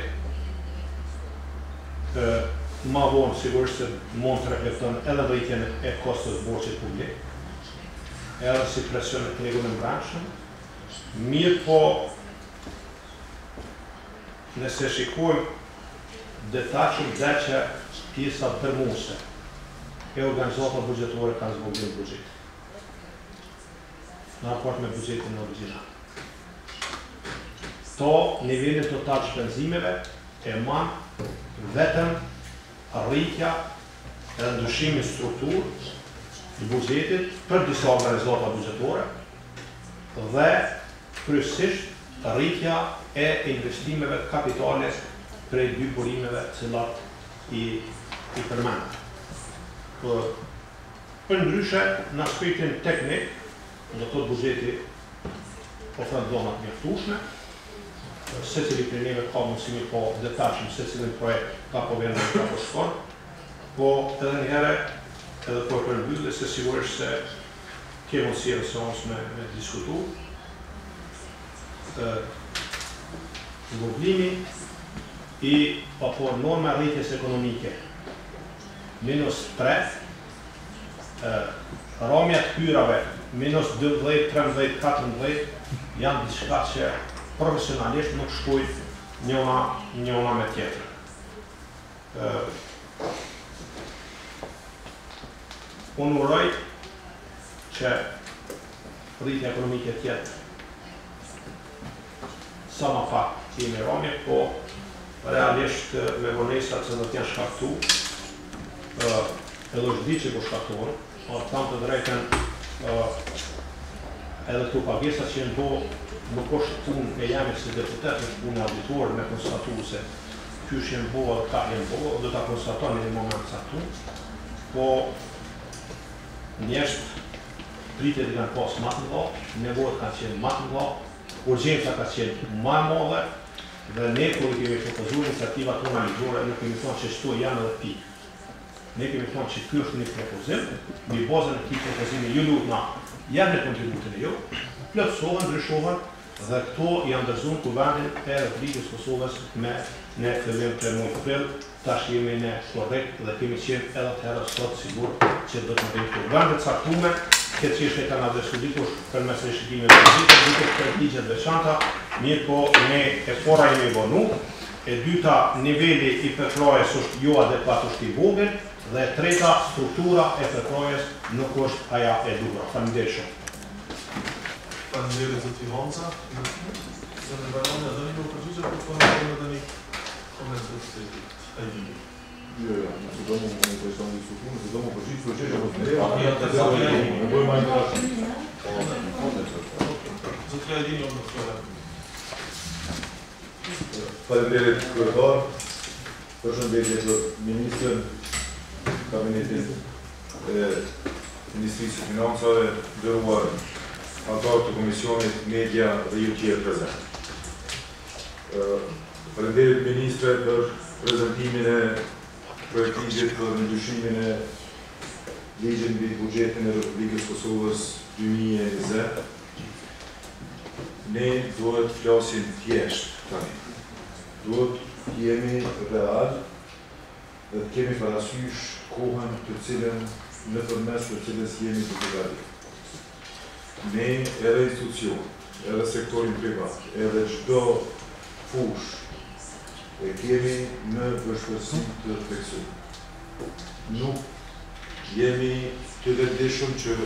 Ma vonë sigurisht se mund të reflekton edhe rritjen e kostos borxhit publik, edhe si presion e tregut në brendshëm. Mirë po nëse shikojmë detachëm dhe që pjesa tërmuese e organizata buxhetore kanë zbogim buxhet. Në raport me buxhetin origjinal. To nivelin total shpenzimeve e man vetëm rritja e ndryshimi strukturë i buxhetit për disa organizata buxhetore dhe kryesisht rritja e investimeve kapitale prej dy burimeve cilat i përmend. Për ndryshe, në aspektin teknik, do të buxheti ofron zonat mjaftueshme, secili prej neve ka mundësi po detachim secilin projekt ka po vjen ka po shkon, po edhe një herë edhe po e përmbyllë se sigurisht se ke mundësi edhe seans me diskutu. Zgjullimi i apo norma rritjes ekonomike -3, ramja të hyrave -12, 13, 14 janë diçka që profesionalisht nuk shkojnë njëna me tjetër. Unë uroj që rritja ekonomike tjetë sa më pak jemi ramje, po realisht me vonesat që do t'janë shkaktu, edhe është di që po shkaktuar, tam të drejten edhe këtu pagesat që jenë bo nuk është punë e jemi si deputet, është punë e auditor me konstatu se kysh jenë bo edhe ka jenë bo, dhe ta konstatoni në moment caktu, po njesht pritet i kanë pas ma të mëdha, nevojat kanë qenë ma të mëdha, urgjenca ka qenë ma e madhe, dhe ne kur i kemi propozuar iniciativat tona ligjore, nuk kemi thonë që shtu janë edhe pikë. Ne kemi thonë që ky është një propozim, mbi bazën e këtij propozimi ju lutna janë në kontributin e ju, plotësohen, ndryshohen dhe këto janë ndërzuar kuvendin e Republikës Kosovës në fillim të muajit prill. Tash jemi në korrekt dhe kemi qenë edhe të herës sot sigur që do të bëjmë kuvendet caktuar. Këtë çështje kanë adresuar dikush përmes rishikimeve të buxhetit, dikush për ligje të veçanta, mirë po ne e fora jemi vonu. E dyta, niveli i përkrajës është jo adekuat, është i vogël, dhe e treta, struktura e përkrajës nuk është aja e duhur. Faleminderit shumë. Faleminderit zoti Honca. Zoti Baroni, a doni një përgjigje për fondamentën e dani komentet të Ajdini? Jo, se domu në interesant diskutimin, se domu përgjigje për çështje apo ne? Ne bëjmë më interesant. Zoti Ajdini më thonë. Faleminderit kryetar, përshëndetje për ministrin, kabinetin e Ministrisë së Financave, nderuar anëtar të Komisionit Media dhe ju tjerë prezent. Faleminderit ministre për prezantimin e projektit për ndryshimin e ligjit mbi buxhetin e Republikës Kosovës 2020. Ne duhet të flasim thjesht tani. Duhet jemi real dhe të kemi parasysh kohën të cilën në përmes të cilës jemi të përgatitur. Ne edhe institucion, edhe sektorin privat, edhe çdo fush e kemi në vështirësi të refleksionit. Nuk jemi të vetëdijshëm që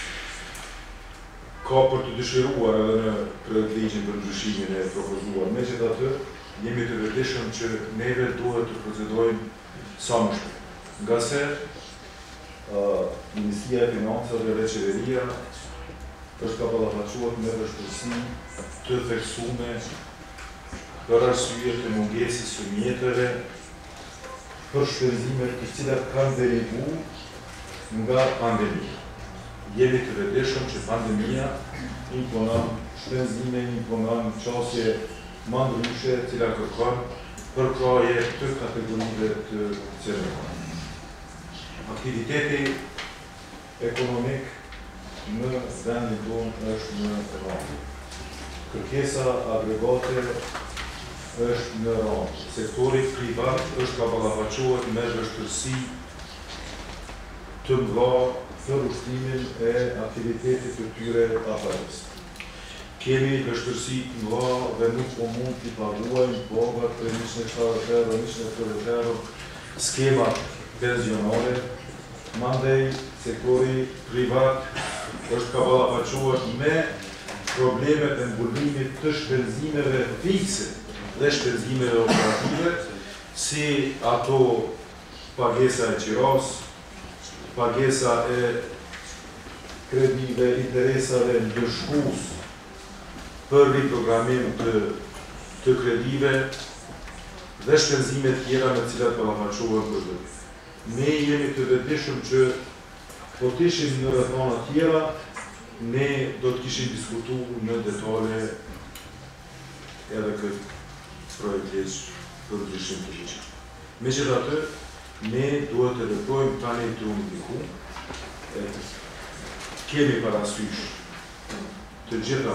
ka për të dëshiruar edhe në projektligjin për ndryshimin e propozuar. Megjithatë, jemi të vetëdijshëm që neve duhet të procedojmë sa më shpejt. Nga se Ministria e Financave dhe Qeveria është ka ballafaqohet me vështirësi të theksuara për arsye të mungesës së mjeteve për shpenzimet të cilat kanë derivuar nga pandemia. Jemi të vetëdijshëm që pandemia imponon shpenzime, imponon çështje më ndryshe, të cilat kërkon përkraje të kategorive të qeverisë. Aktiviteti ekonomik në vendin tonë është në rënd. Kërkesa agregate është në rënd. Sektori privat është ka ballafaqohet me vështirësi të mëdha për ushtrimin e aktivitetit të tyre afatës. kemi vështërsi të mëdha dhe nuk po mund t'i paguajmë pagat për 170 euro, 180 euro, skemat penzionale, mandej sektori privat është ka ballafaqohet me problemet e mbullimit të shpenzimeve fikse dhe shpenzimeve operative, si ato pagesa e qiros, pagesa e kredive, interesave ndëshkues për riprogramim të kredive dhe shpenzime tjera me cilat ballafaqohen për të. Ne jemi të vetëdijshëm që po të ishim në rrethana tjera, ne do të kishim diskutuar në detale edhe këtë projekt ligj për ndryshim të ligjit. Megjithatë, ne duhet të veprojmë tani të unifiku, kemi parasysh të gjitha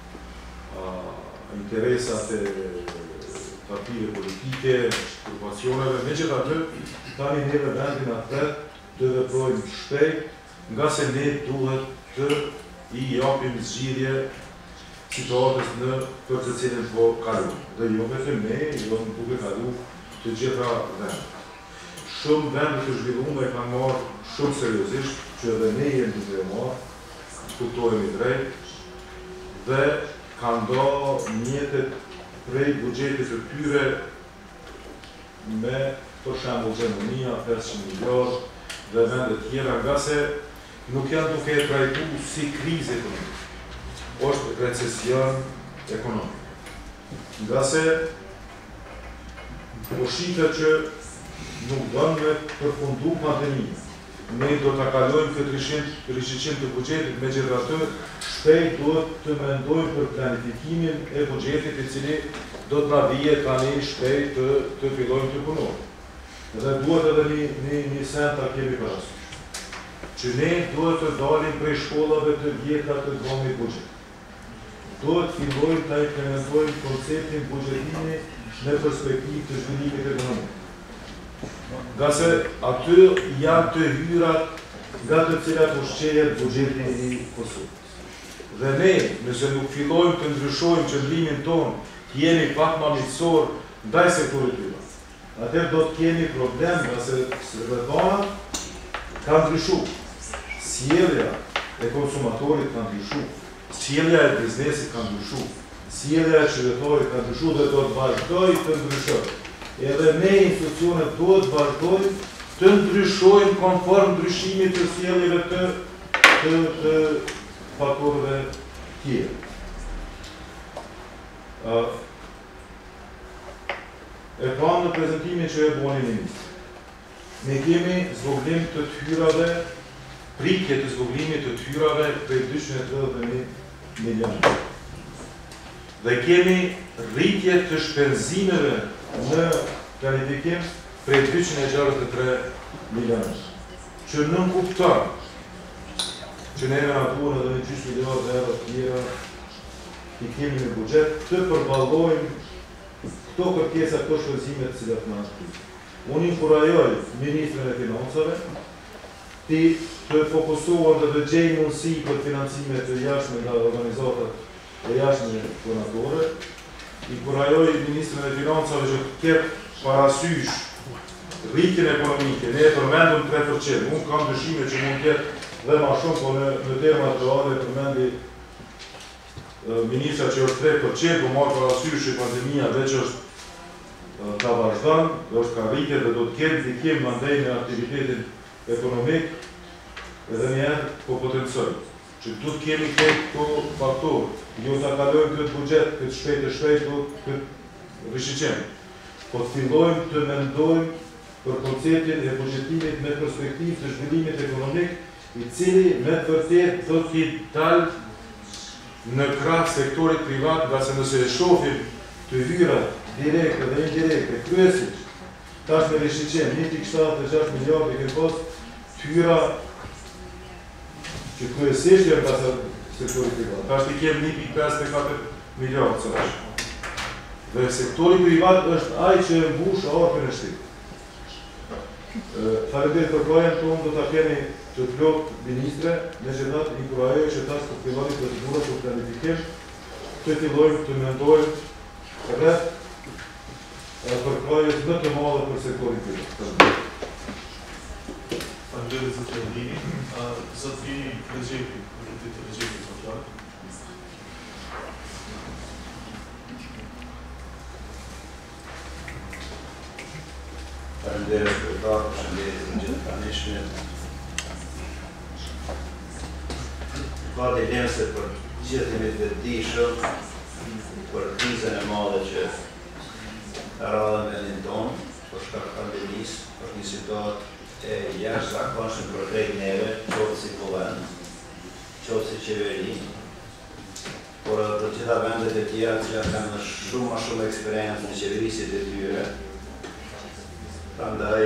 interesat e partive politike, grupacioneve, megjithatë, tani neve vendin atë të veprojmë shpejt, nga se ne duhet të i japim zgjidhje situatës në për të cilën po kalojmë. Dhe jo vetëm ne, jo në duke kalu të gjitha vendet. Shumë vendet të zhvilluara e kanë marrë shumë seriozisht, që edhe ne jemi duke marrë, kuptojmë drejt, dhe kanë nda mjetet prej buxhetit të tyre me, për shembull, Gjermania, 500 miliard dhe vendet tjera, nga se nuk janë duke e trajtuar si krizë ekonomike. Është recesion ekonomik. Nga se po shitet që nuk dënë me përfundu pandeminë. Ne do të kalojmë këtë rishiqim të buxhetit, megjithatë shpejt duhet të mendojmë për planifikimin e buxhetit, i cili do të na vijë tani shpejt të fillojmë të punojmë. Dhe duhet edhe një send ta kemi parasysh, që ne duhet të dalim prej shkollave të vjetra të dhomit buxhet. Duhet fillojmë të implementojmë konceptin buxhetimi në perspektivë të zhvillimit ekonomik. Nga se aty janë të hyrat nga të cilat ushqehet buxheti i Kosovës. Dhe ne, nëse nuk fillojmë të ndryshojmë qëndrimin tonë, të jemi pak më miqësor ndaj sektorit privat, atëherë do të kemi problem, nga se rrethanat ka ndryshuar. Sjellja e konsumatorit ka ndryshuar, sjellja e biznesit ka ndryshuar, sjellja e qytetarit ka ndryshuar dhe do të vazhdojë të ndryshojë. Edhe ne institucionet duhet të vazhdojmë të ndryshojmë konform ndryshimit të sjelljeve të faktorëve tjerë. E kam në prezentimin që e boni ministri. Ne kemi zvoglim të hyrave, pritje të zvoglimit të hyrave prej 231 milionë. Dhe kemi rritje të shpenzimeve në planifikim prej 263 milionësh, që nënkupton që ne na duhen edhe 100 miliardë euro tjera i kemi në buxhet të përballojmë këto kërkesa, këto shpenzime të cilat na shkruajnë. Unë inkurajoj Ministrin e Financave të fokusohen dhe të gjejnë mundësi për financime të jashtme nga organizatat e jashtme donatore. Inkurajoj Ministrin e Financave që të ketë parasysh rritjen ekonomike. Ne e përmendëm 3%. Unë kam dyshime që mund të ketë dhe ma shumë, po në termat reale përmendi ministra që është 3%, po marrë parasysh që pandemia veç është ka vazhdan, dhe është ka rritje dhe do të ketë ndikim mandej në aktivitetin ekonomik, edhe njerë po potencoj që du të kemi këto faktor, jo të kalojmë këtë buxhet, këtë shpejt, këtë rishiqim, po të fillojmë të mendojmë për konceptin e buxhetimit me perspektivë të zhvillimit ekonomik, i cili me të vërtet do t'i dalë në krah sektorit privat, nga se nëse e shohim të hyrat direkte dhe indirekte, kryesisht, tash me rishiqim 1.76 miliardë ke pas të hyra që kryesisht janë nga sektorit privat. Tash t'i kem 1.54 miliardë sërash. Dhe sektori privat është ai që e mbush arpën e shtit. Faleminderit për kohën tonë, do ta keni të plot ministre, megjithatë inkurajoj që tas të filloni procedura për planifikim të fillojmë të mendojmë rreth përkrajës më të madhe për sektorin privat. Faleminderit zot Lini. Zot Vini Rexhepi, deputeti i Rexhepit zotlar. Faleminderit kryetar, përshëndetje të gjithë pranishmit. Ka dilemë se për gjithë jemi të vetëdijshëm për krizën e madhe që radhën vendin tonë, për shkak të pandemisë, është një situatë e jashtëzakonshme për krejt neve, qoftë si vend, qoftë si qeveri, por edhe për gjitha vendet e tjera që kanë shumë ma shumë eksperiencë në qeverisit e tyre. Prandaj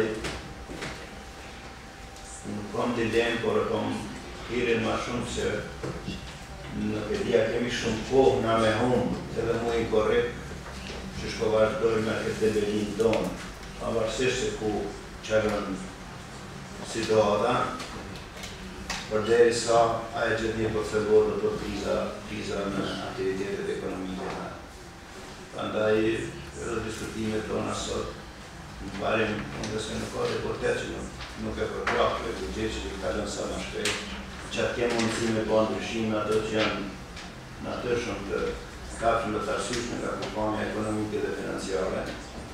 nuk kam dilemë, por kam hirin ma shumë që nuk e dia kemi shumë kohë na me humbë, edhe mu i korrekt që shko vazhdojmë me këtë develin tonë, pavarësisht se ku qërën situata, përderisa ajo gjithë një përcevohet do kriza në aktivitetet ekonomike. Prandaj edhe diskutimet tona sot në parim, unë se nuk ka reportet që nuk e përkrahë e budget që i kalon sa më shpejt, që atë kemë mundësi me bërë ndryshime ato që janë natyrshëm të kafshëm dhe të arsyeshme nga kompania ekonomike dhe financiare.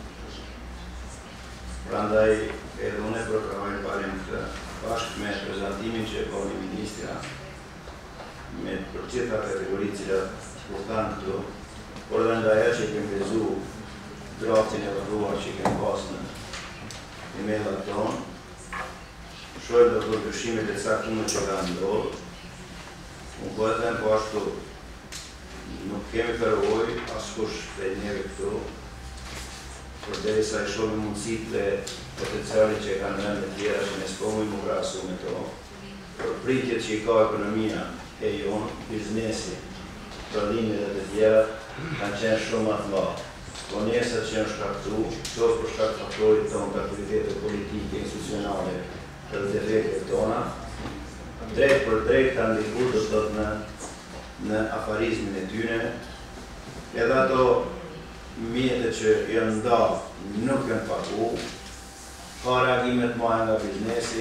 Prandaj edhe unë e përkrahoj në parim këtë bashkë me prezantimin që e bërë një ministra me për gjitha kategoritë cilat përtanë këtu, por dhe nga e që i kemë bezu draftin e vërruar që i kemë pas në email-at tonë, shojnë dhe për dyshimet e caktume që ka ndodhë, unë po e them po ashtu, nuk kemi përvoj askush prej njeve këtu, përderisa i shumë mundësit dhe potenciali që e kanë vende tjera që ne s'pomu i më krasu me to, për pritjet që i ka ekonomia e jonë, biznesi, prodhimi dhe të tjera, kanë qenë shumë atë ma. Konjesat që janë shkaktu, qoftë për shkak faktorit tonë të aktivitetet politike, institucionale dhe defektet tona, drejt për drejt kanë ndikur do të thotë në afarizmin e tyne, edhe ato mjetet që janë nda nuk janë pagu, ka reagimet maja nga biznesi,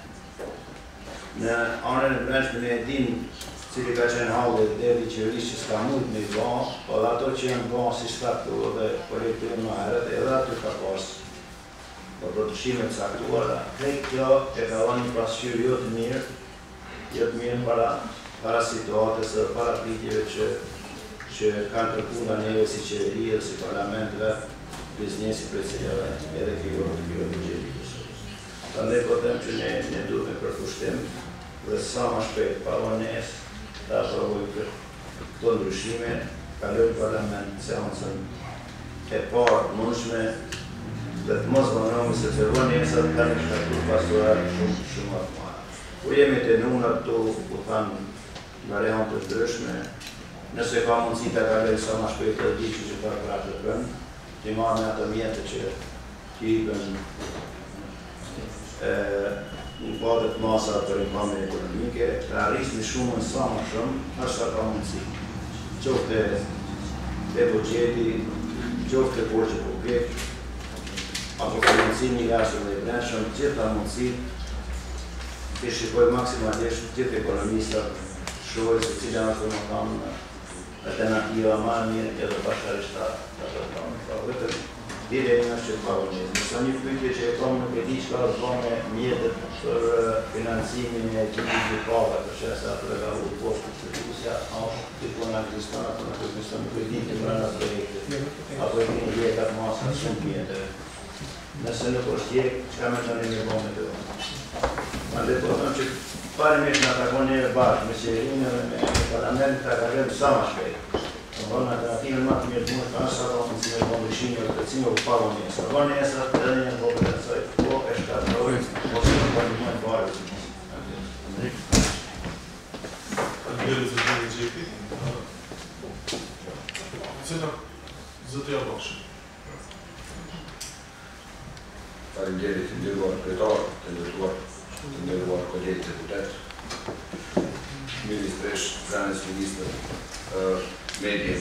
në anën e brendshme e din cili ka qenë halë dhe deri qeverisë që s'ka mujt me i ba, po dhe ato që janë ba si shtaktuar dhe korektuar më herët, edhe ato ka pas përshime të saktuar, krejt kjo e ka dhënë një pasqyrë jo të mirë para situatës dhe para pritjeve që kanë kërku nga neve si qeveri dhe si parlamentve, biznesi për ciljave edhe kjo buxheti. Prandaj po them që ne duhet me përkushtim dhe sa më shpejt pa vonesë ta aprovoj këto ndryshime, kalojnë parlament seancën e parë mundshme dhe të mos vonohemi sepse vonesat kanë shkaktuar pasura shumë atë madhe. Kur jemi të nuna këtu, u thanë variante të ndryshme, nëse ka mundësi të kaloj sa më shpejt të diqë që ta pra të bënë, të marrë me ato mjetë që hipën në badet masa për imame ekonomike, të arrismi shumën sa më shumë, është sa ka mundësi. Qofte e buxheti, qofte borxhe publik, apo financimi i jashtëm dhe i brendshëm, gjitha mundësi të shikoj maksimalisht gjithë ekonomistat, shohë se cila është më thamë alternativa ma mirë edhe bashkërisht ta tonë. Vetëm dileja është që të pavonisë. Nësa një pyetje që e kom nuk e di çka të bëjë me mjetet për financimin e ekipit të pava, për shkak ato e ka u poshtë institucia, ti po na ekziston apo nuk ekziston kreditë për ato projekte. Apo e keni jetat masa shumë mjeteve. Nëse nuk është jek, çka më tani me bëmë të. Mandej po them që parimisht na takon neve bashkë me qeverinë dhe me parlamentin ta kalojmë sa më shpejt. Në alternativën më të mirë të mund të asha do të cilë në ndryshime dhe të cilë u pavonesë. Vonesat edhe një po përtësoj, po e shkatroj, po se në përndimojnë barë të mund. Faleminderit zot Rexhepi. Cena zotëja Bashkë. Faleminderit të nderuar kryetar, të nderuar kolegë deputet. ministresh, zanës ministër, medje.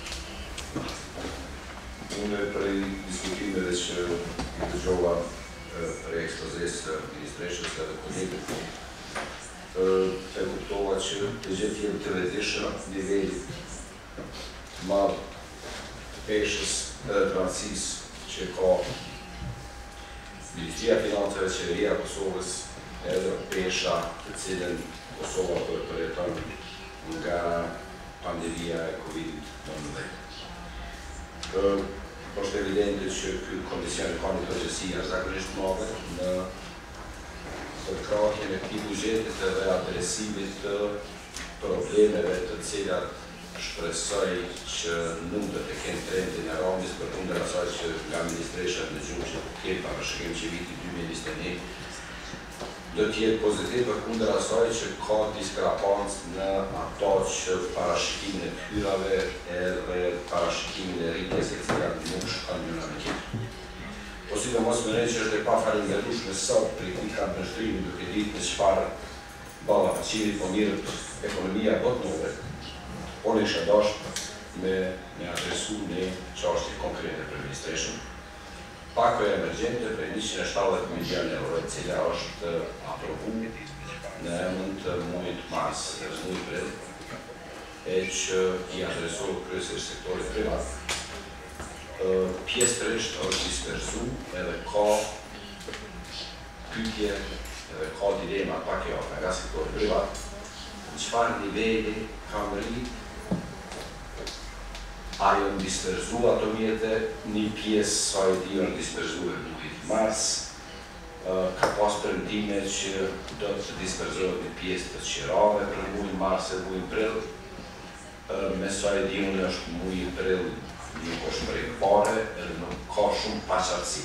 Unë prej diskutimeve që i dëgjova prej ekspozes të ministreshës dhe kolegët, e kuptova që të gjithë jenë të vetishëm nivellit madh të peshës edhe të rëndësisë që ka Ministria e Financave e Qeveria e Kosovës edhe pesha të cilën Kosova përjeton nga pandemia e Covid-19. Është evidente që ky komision ka një përgjegjësi jashtëzakonisht madhe në përkrahjen e këtij buxheti dhe adresimit të problemeve të cilat shpresoj që nuk do të kenë trendin e rëndës përkundër asaj që nga ministresha dëgjojmë që të ketë parashikim që viti 2021 do të jetë pozitiv përkundër asaj që ka diskrepancë në ato që parashikimin e hyrave edhe parashikimin e rritjes e cilat nuk shkon njëra me tjetrën. Po sidomos mendoj që është e pafalenderueshme sot kritika në shtrimin duke ditë në çfarë ballafaqimit po mirët ekonomia botërore, por në shëndosh me adresu një çështje konkrete për ministreshën. Pakoja emergjente për 170 milion euro, e cila është aprovuar në emën të muajit mars dhe muajit prill, e që i adresohet kryesisht sektorit privat. Pjesërisht është dispersuar edhe ka pyetje edhe ka dilema pak jo nga sektori privat. Në çfarë niveli ka rritë ajo në disperzu ato mjete, një pjesë sa e di në disperzu e muajit mars, ka pas premtime që do të disperzohet një pjesë të qirave për muajin mars e muajin prill, me sa e di në është muajin prill nuk është prej pare edhe nuk ka shumë paqartësi.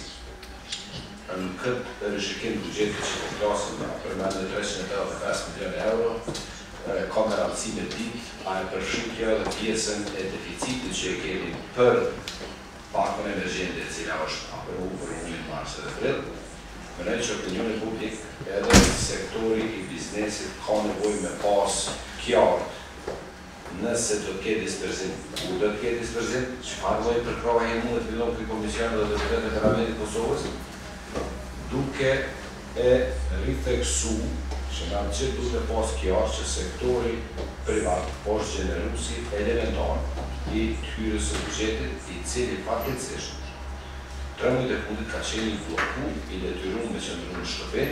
Në këtë rishikim buxhetit që të flasim përmendë 385 milion euro, ka me rëndësi me ditë, a e përshikja dhe pjesën e deficitit që e kemi për pakon emergjente e cila është aprovuar për muajin mars dhe prill. Mendoj që opinioni publik edhe sektori i biznesit ka nevojë me pas qartë nëse do të ketë disperzim, ku do të ketë disperzim, çfarë lloj përkrahje mund të fillon ky komision dhe deputetët e Parlamentit të Kosovës, duke e ritheksuar që nga që duhet të pas qartë që sektori privat është gjenerusi elementar i hyrjes së buxhetit, i cili fatkeqësisht 3 muajt e fundit ka qenë i bllokuar, i detyruar me qëndruar në shtëpi,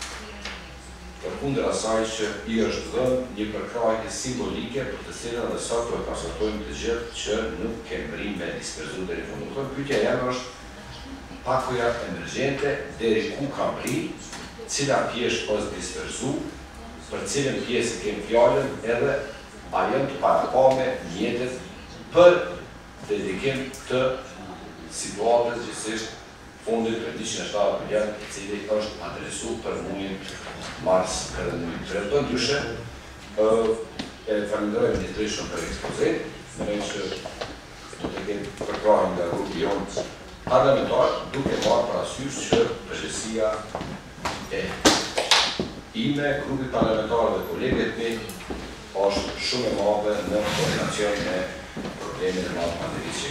përkundër asaj që i është dhënë një përkrahje simbolike për të cilën edhe sot do të konstatojmë të gjithë që nuk kemi bërë me disperzu deri në fund. Pyetja jam është pakoja emergjente deri ku ka bërë, cila pjesë është disperzu, për cilën pjesë kemi fjalën edhe a janë të parapame mjetet për dedikim të situatës gjithsesi fondit për 170 milion, i cili është adresuar për muajin mars edhe muajin prill. Do ndryshe, e falenderoj ministreshën për ekspozim, mendoj që do të ketë përkrahje nga grupi jonë parlamentar, duke marrë parasysh që përgjegjësia e ime, grupi parlamentar dhe kolegët mi është shumë e madhe në koordinacion me problemin e madh pandemisë.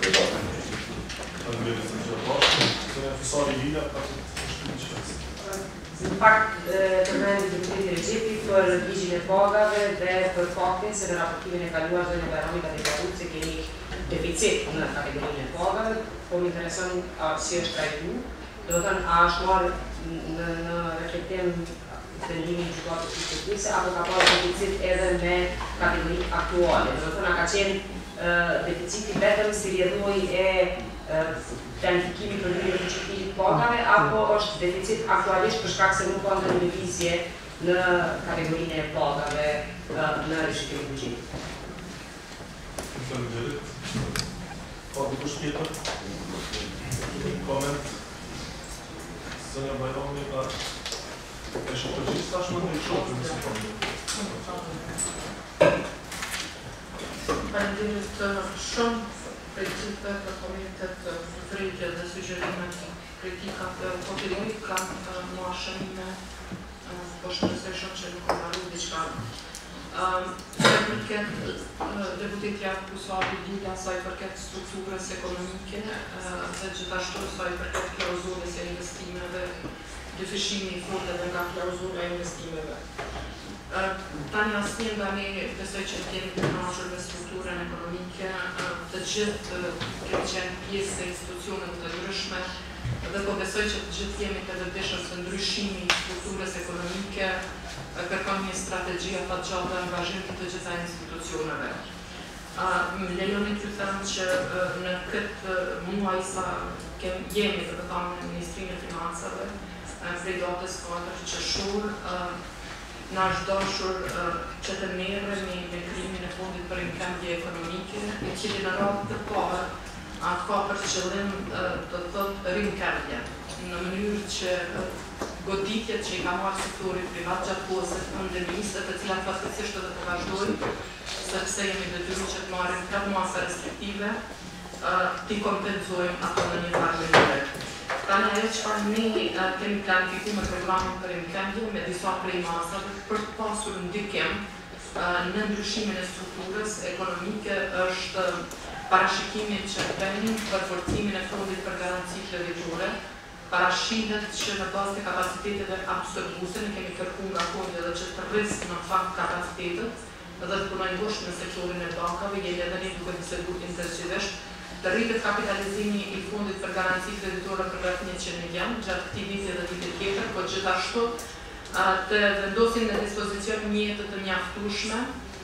Në fakt, përmendit Dimitri Recep për ligjin e pagave dhe për faktin se në raportimin e kaluar dhe në Veronika deklaruar se kemi deficit në kategorinë e pagave, po më intereson si është trajtuar. Do të thënë, a është marrë në reflektim vendimin e gjykatës së justicisë apo ka pasur deficit edhe me kategorinë aktuale. Do të thënë, a ka qenë deficiti vetëm si rrjedhoi e planifikimi për rrjedhjen e çiftit pagave apo është deficit aktualisht për shkak se nuk ka ndonjë lëvizje në kategorinë e pagave në rishikimin e buxhetit. Faleminderit. Ka dikush tjetër? Koment? Zonja Bajrami ka është përgjithë tashmë në shoqë nëse ka. Faleminderit shumë për gjithë të komitet frikje dhe sugjerimet kritikat kontinuit kanë mua shënime, po shpresoj shumë që nuk ka marrë diçka Sa i përket deputeti akuzuari Lula, sa i përket strukturës ekonomike dhe gjithashtu sa i përket klauzulës e investimeve, dyfishimi i fondeve nga klauzula e investimeve. Tani asnjë nga ne besoj që kemi të kënaqur me strukturën ekonomike, të gjithë kemi qenë pjesë e institucioneve të ndryshme dhe po besoj që të gjithë jemi të vërdishëm se ndryshimi i strukturës ekonomike kërkon një strategji afatgjatë dhe angazhim të gjitha institucioneve. Më lejoni t'ju them që në këtë muaj sa jemi të bëtam në Ministrinë e Financave, prej datës 4 qershor, na është dashur që të merremi me krijimin e fondit për rinkthje ekonomike, i cili në radhë të parë ka për qëllim të thotë rinkthje, në mënyrë që goditjet që i ka marrë sektori privat gjatë kohës së pandemisë, të cilat fatkeqësisht edhe po vazhdojnë, sepse jemi detyruar që të marrim këtë masa restriktive, t'i kompenzojmë ato në një farë mënyrë. Tani ajo çfarë ne kemi planifikuar me programin për rinkthje me disa prej masave për të pasur ndikim në ndryshimin e strukturës ekonomike është parashikimi që bëjmë për forcimin e fondit për garanci kreditore, parashihet që në bazë të kapaciteteve absorbuese ne kemi kërkuar nga fondi edhe që të rrisë në fakt kapacitetet dhe të punojnë ngushtë në sektorin e bankave, jemi edhe ne duke biseduar intensivisht të rritet kapitalizimi i fondit për garanci kreditore për rreth 100 milion gjatë këtij viti dhe vitit tjetër, por gjithashtu të vendosin në dispozicion mjete të mjaftueshme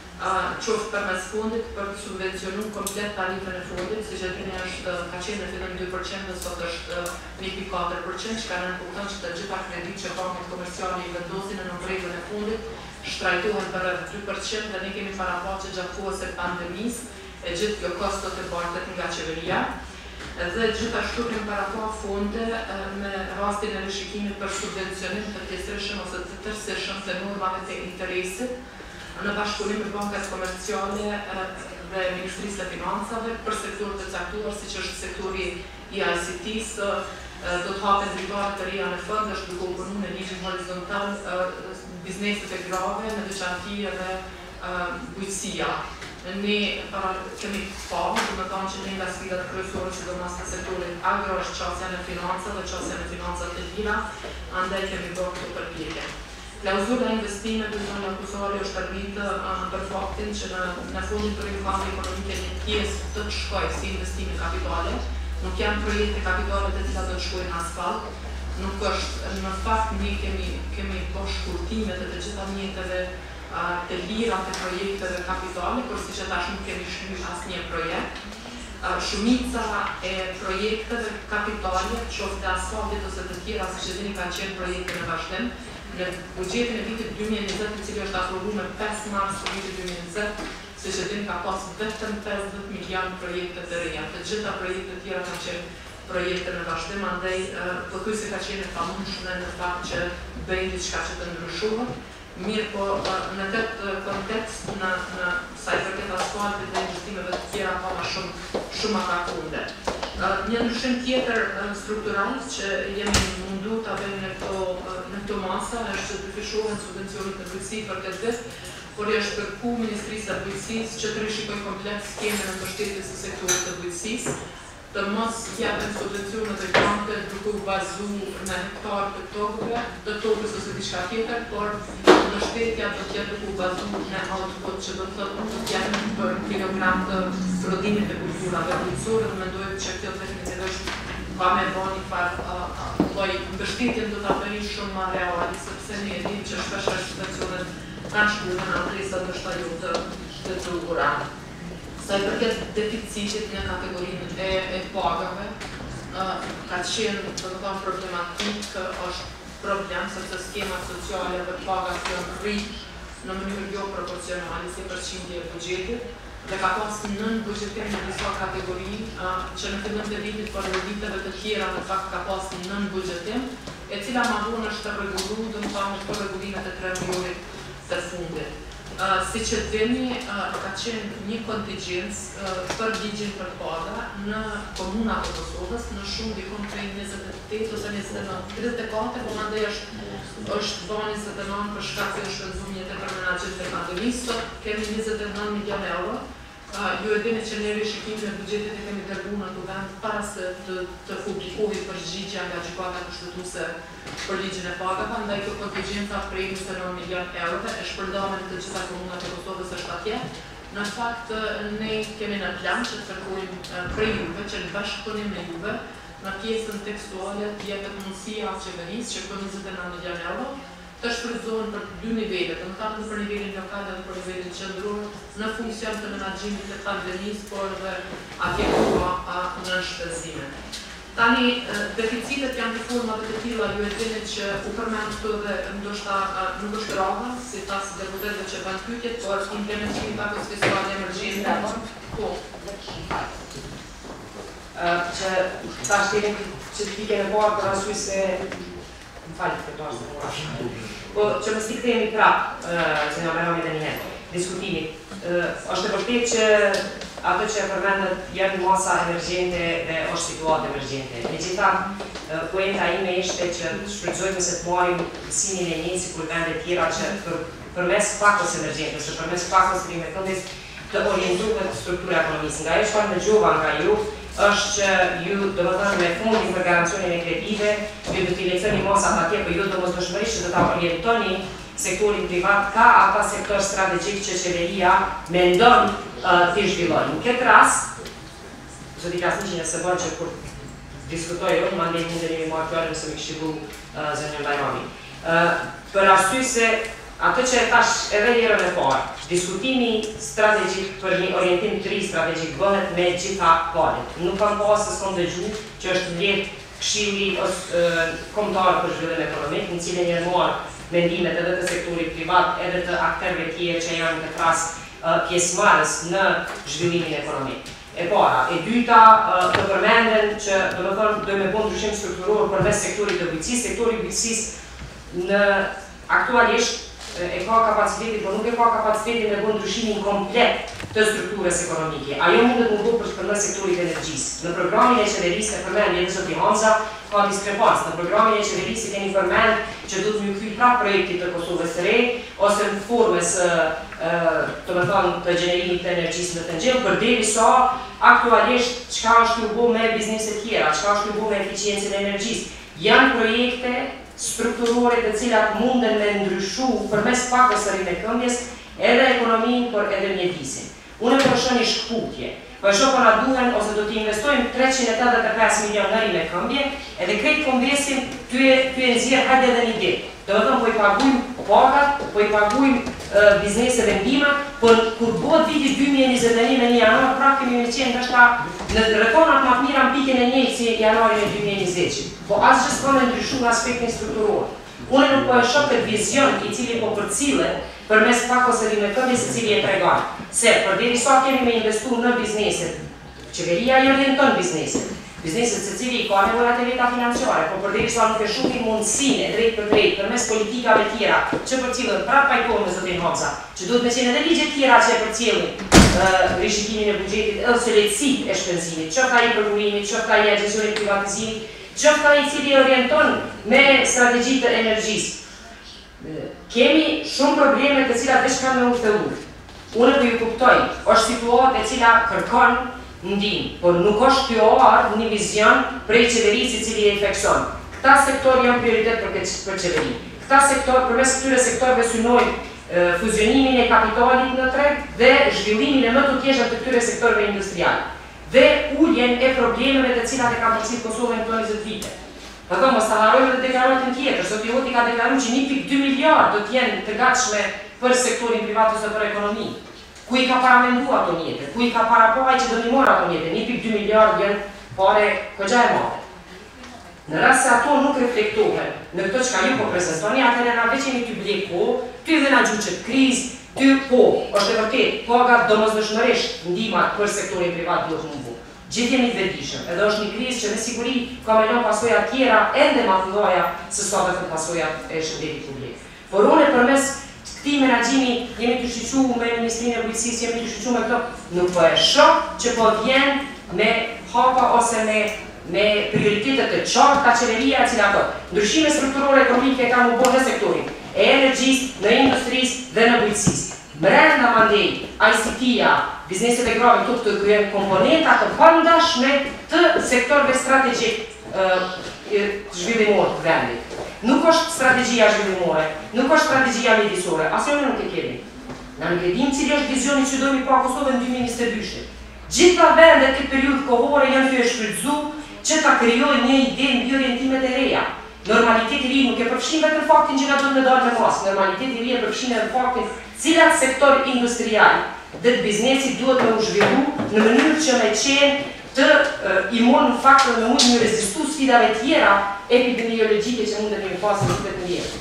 qoftë përmes fondit për të subvencionuar komplet tarifën e fondit, siç e dini është ka qenë në fillim 2% dhe sot është 1.4%, që ka nënkupton që të gjitha kredit që bankat komerciale i vendosin në nënrregull e fondit shtrajtohen për rreth 2% dhe ne kemi paraqaçë gjatë kohës së pandemisë e gjithë kjo kosto të bartet nga qeveria. Dhe gjithashtu kemi paraqaçë fonde me rastin e rishikimit për subvencionim të pjesërisht ose të tërësisht të normave të interesit në bashkëpunim me bankat komerciale dhe Ministrisë së Financave për sektorët e caktuar, siç është sektori i ICT-s, do të hapen drejtare të reja në fond, është duke u punuar në ligjin horizontal bizneset e grave, në veçanti edhe bujqësia. Ne kemi parë, do të thonë që një nga sfidat kryesore sidomos në sektorin agro është çështja e financave dhe çështja e financave të tilla, andaj kemi bërë këto përpjekje. Klauzula e investimeve zonë akuzore është arbitrë për faktin që në fondin për rinkthje ekonomike një pjesë do të shkojë si investime kapitale, nuk janë projekte kapitale të cilat do të shkojnë në asfalt, nuk është në fakt ne kemi bërë shkurtime të gjitha mjeteve të lira të projekteve kapitale, por siç e thash nuk kemi shkruar asnjë projekt. Shumica e projekteve kapitale, qoftë asfaltit ose të tjera, siç e dini kanë qenë projekte në vazhdim. Në buxhetin e vitit 2020, i cili është aprovuar në 5 mars të vitit 2020, siç e dini ka pas vetëm 50 milion projekte të reja. Të gjitha projektet e tjera kanë qenë projekte në vazhdim, andaj pothuajse ka qenë e pamundshme në fakt që bëjnë diçka që të ndryshohet. Mirë po, në këtë kontekst, në sa i përket asfaltit dhe investimeve të tjera ka shumë atakunde. Një ndryshim tjetër struktural që jemi munduar ta bëjmë në këto masa është që të fishohen subvencionet në bujqësi për këtë vit, por është kërkuar Ministrisë së Bujqësisë që të rishikojë komplet skemën e mbështetjes së sektorit të bujqësisë, të mos japen subvencionet e grante duke u bazuar në hektar të tokës ose diçka tjetër, por mbështetja do të jetë duke u bazuar në output, që do të thotë nuk të japen për kilogram të prodhimit të kulturave bujqësore, dhe mendoj që kjo definitivisht ka me bëni një farë mbështetjen do ta bëjë shumë më reale, sepse ne e dimë që shpesh subvencionet kanë shkuar në adresa ndoshta jo të duhura. Sa i përket deficitit në kategorinë e pagave, ka qenë, do të thonë, problematik, është problem sepse skemat sociale dhe pagat janë rritë në mënyrë jo proporcionale si përqindje e buxhetit dhe ka pas nën buxhetim në disa kategori që në fillim të vitit por në viteve të tjera në fakt ka pas nën buxhetim, e cila ma vonë është rregulluar, do të thonë, për rregullimet e 3 muajit të fundit. Si që të veni, ka qenë një kontingjencë për ligjin për paga në komunat të Kosovës, në shumë dikon prej 28 ose 29, 34, por mandej është bani 29 për shkak se është shpenzuar jetë për menaxhin të pandemisë, sot kemi 29 milion euro. Ju e dini që ne rishikimin e buxhetit e kemi dërguar në vend para se të publikohet përgjigjja nga gjykata kushtetuese për ligjin e pagave, prandaj kjo kontingjenca prej 29 milion euro e shpërndarme në të gjitha komunat e Kosovës është atje. Në fakt, ne kemi në plan që të kërkojmë prej juve, që në bashkëpunim me juve, në pjesën tekstuale të jepet mundësia qeverisë që këto 29 milion euro të shfrytëzohen për dy nivele, të mëkatë për nivelin lokal dhe për nivelin qendror, në funksion të menaxhimit të pandemisë, por dhe atje ku ka në shpenzime. Tani, deficitet janë të formave të tilla, ju e dini që u përmend këtu dhe ndoshta nuk është rrava, si tas deputetëve që kanë pyetje, por implementimi i pakos fiskal emergjente. Po. Që tash kemi që të pikën e parë për arsye se më falë këtë të ashtë. Po, që më stiktemi prapë, se në merëm edhe njëherë, diskutimit. është e vërtet që ato që e përmendët janë masa emergjente dhe është situatë emergjente. Megjithatë, poenta ime ishte që të shfrytëzojmë se të marrim mësimin e njëjtë sikur vende tjera që përmes pakos emergjente, ose përmes pakos rimetëndjes të orientuar struktura ekonomisë. Nga ajo çfarë dëgjova nga ju është që ju domethënë me fondin për garancionin e kreditive, ju do t'i lehtësoni masat atje, por ju domosdoshmërisht që do ta orientoni sektorin privat ka ata sektor strategjik që qeveria mendon të zhvillojë. Në këtë rast, zoti Krasniqi nëse bën që kur diskutoj unë, mandej mund të jemi marrë fjalën se më kishte bu zënën Bajrami. Për arsye se ato që e thash edhe herën e parë, diskutimi strategjik për një orientim të ri strategjik bëhet me gjitha palët. Nuk kam pasë se s'kom dëgju që është mbledh këshilli kombëtar për zhvillim ekonomik, në cilën janë marrë mendimet edhe të sektorit privat, edhe të aktorëve tjerë që janë këtë rast pjesëmarrës në zhvillimin ekonomik. E para, e dyta të përmenden që domethënë do me bën ndryshim strukturor përmes sektorit të bujqësisë. Sektori i bujqësisë në aktualisht e ka kapacitetin, por nuk e ka kapacitetin me bën ndryshimin komplet të strukturës ekonomike. Ajo mundet të bëhet përmes sektorit të energjisë. Në programin e qeverisë e përmend edhe zoti Hanza ka diskrepancë. Në programin e qeverisë keni përmend që do të më kthy prapë projektit të Kosovës së Re ose në formës të gjenerimit të energjisë në të ngjell, përderisa aktualisht çka është të bëjë me bizneset tjera, çka është të bëjë me eficiencën e energjisë. Janë projekte strukturore të cilat munden me ndryshu përmes pakos së rimekëmbjes edhe ekonominë, por edhe mjedisin. Unë po shoh një shkputje. Po shoh po na duhen ose do të investojmë 385 milion në rimekëmbje, edhe këtë kombesin ty e nxjerr hajde edhe një ditë. Domethënë po i pagujmë pagat, po i pagujmë bizneseve ndihma, por kur bëhet viti 2021 në janar, prapë kemi me qenë ndoshta në reformat më të mira në pikën e njëjtë si janarin e 2020. Po asgjë s'ka ndryshuar në aspektin strukturor. Unë nuk po e shoh këtë vizion i cili po përcillet përmes pakos së rimekëmbjes i cili e tregon se përderisa kemi me investu në bizneset, qeveria i orienton bizneset. Bizneset secili ka nevojë të veta financiare, por përderisa nuk e shohim mundësinë drejt për drejt përmes politikave tjera që përcillen prapë pajtohen me zotin Hanza, që duhet me qenë edhe ligje tjera që e përcjellin rishikimin e buxhetit ose lehtësitë e shpenzimit, qoftë ai për burimit, qoftë ai agjencionit privatizimit, qoftë ai i cili orienton me strategji të energjisë. Kemi shumë probleme të cilat veç kanë me u thellu. Unë po ju kuptoj, është situatë e cila kërkon ndihmë, por nuk është kjo ardhë një vizion prej qeverisë i cili e fikson. Këta sektor janë prioritet për qeveri. Këta sektor, përmes këtyre sektorëve synojnë fuzionimin e kapitalit në treg dhe zhvillimin e më të thjeshtë të këtyre sektorëve industriale. Dhe uljen e problemeve të cilat e kanë përcjellë Kosovën në 20 vite. Përdo mos ta harrojmë edhe deklaratën tjetër, zoti Hoti ka deklaruar që 1.2 miliard do të jenë të gatshme për sektorin privat ose për ekonomi. Ku i ka paramenduar ato mjete, ku i ka parapoj që do t'i morë ato mjete, 1.2 miliard janë pare kogja e madhe. Në rast se ato nuk reflektohen në këto çka ju po prezantoni, atëherë na veç jemi ty bleku, ty dhe na gjuçet krizë, ty po, është e vërtet, pagat domosdoshmërisht ndihmat për sektorin privat duhet mundu. Gjithë jemi të vetëdijshëm, edhe është një krizë që me siguri ka me lënë pasoja tjera ende më të mëdha se sa vetëm pasojat e shëndetit publik. Por unë përmes Këti menaxhimi jemi të shqyqu me Ministrinë e Bujqësisë, jemi të shqyqu me këto, nuk po e shoh që po vjen me hapa ose me prioritetet të qarta qeveria e cila thotë ndryshime strukturore ekonomike kanë u bërë në sektorin e energjisë, në industrisë dhe në bujqësisë. Brenda mandej, ICT-ja, bizneset e grave këtu të kryen komponenta të pandashme të sektorëve strategjik zhvillimor të vendit. Nuk është strategjia zhvillimore, nuk është strategjia mjedisore, asnjë nuk e kemi. Na nuk e dim cili është vizioni që do mi pa Kosovën 2022. Gjitha vendet këtë periudhë kohore janë të shfrytzu që ta krijojnë një ide mbi orientimet e reja. Normaliteti i ri nuk e përfshin vetëm faktin që na duhet të dalë me pas, normaliteti i ri e përfshin edhe faktin cilat sektor industrial dhe të biznesit duhet me u zhvillu në mënyrë që me qenë të imon në fakt dhe me mund një rezistu sfidave tjera epidemiologjike që mund të një pasë në këtë njërë.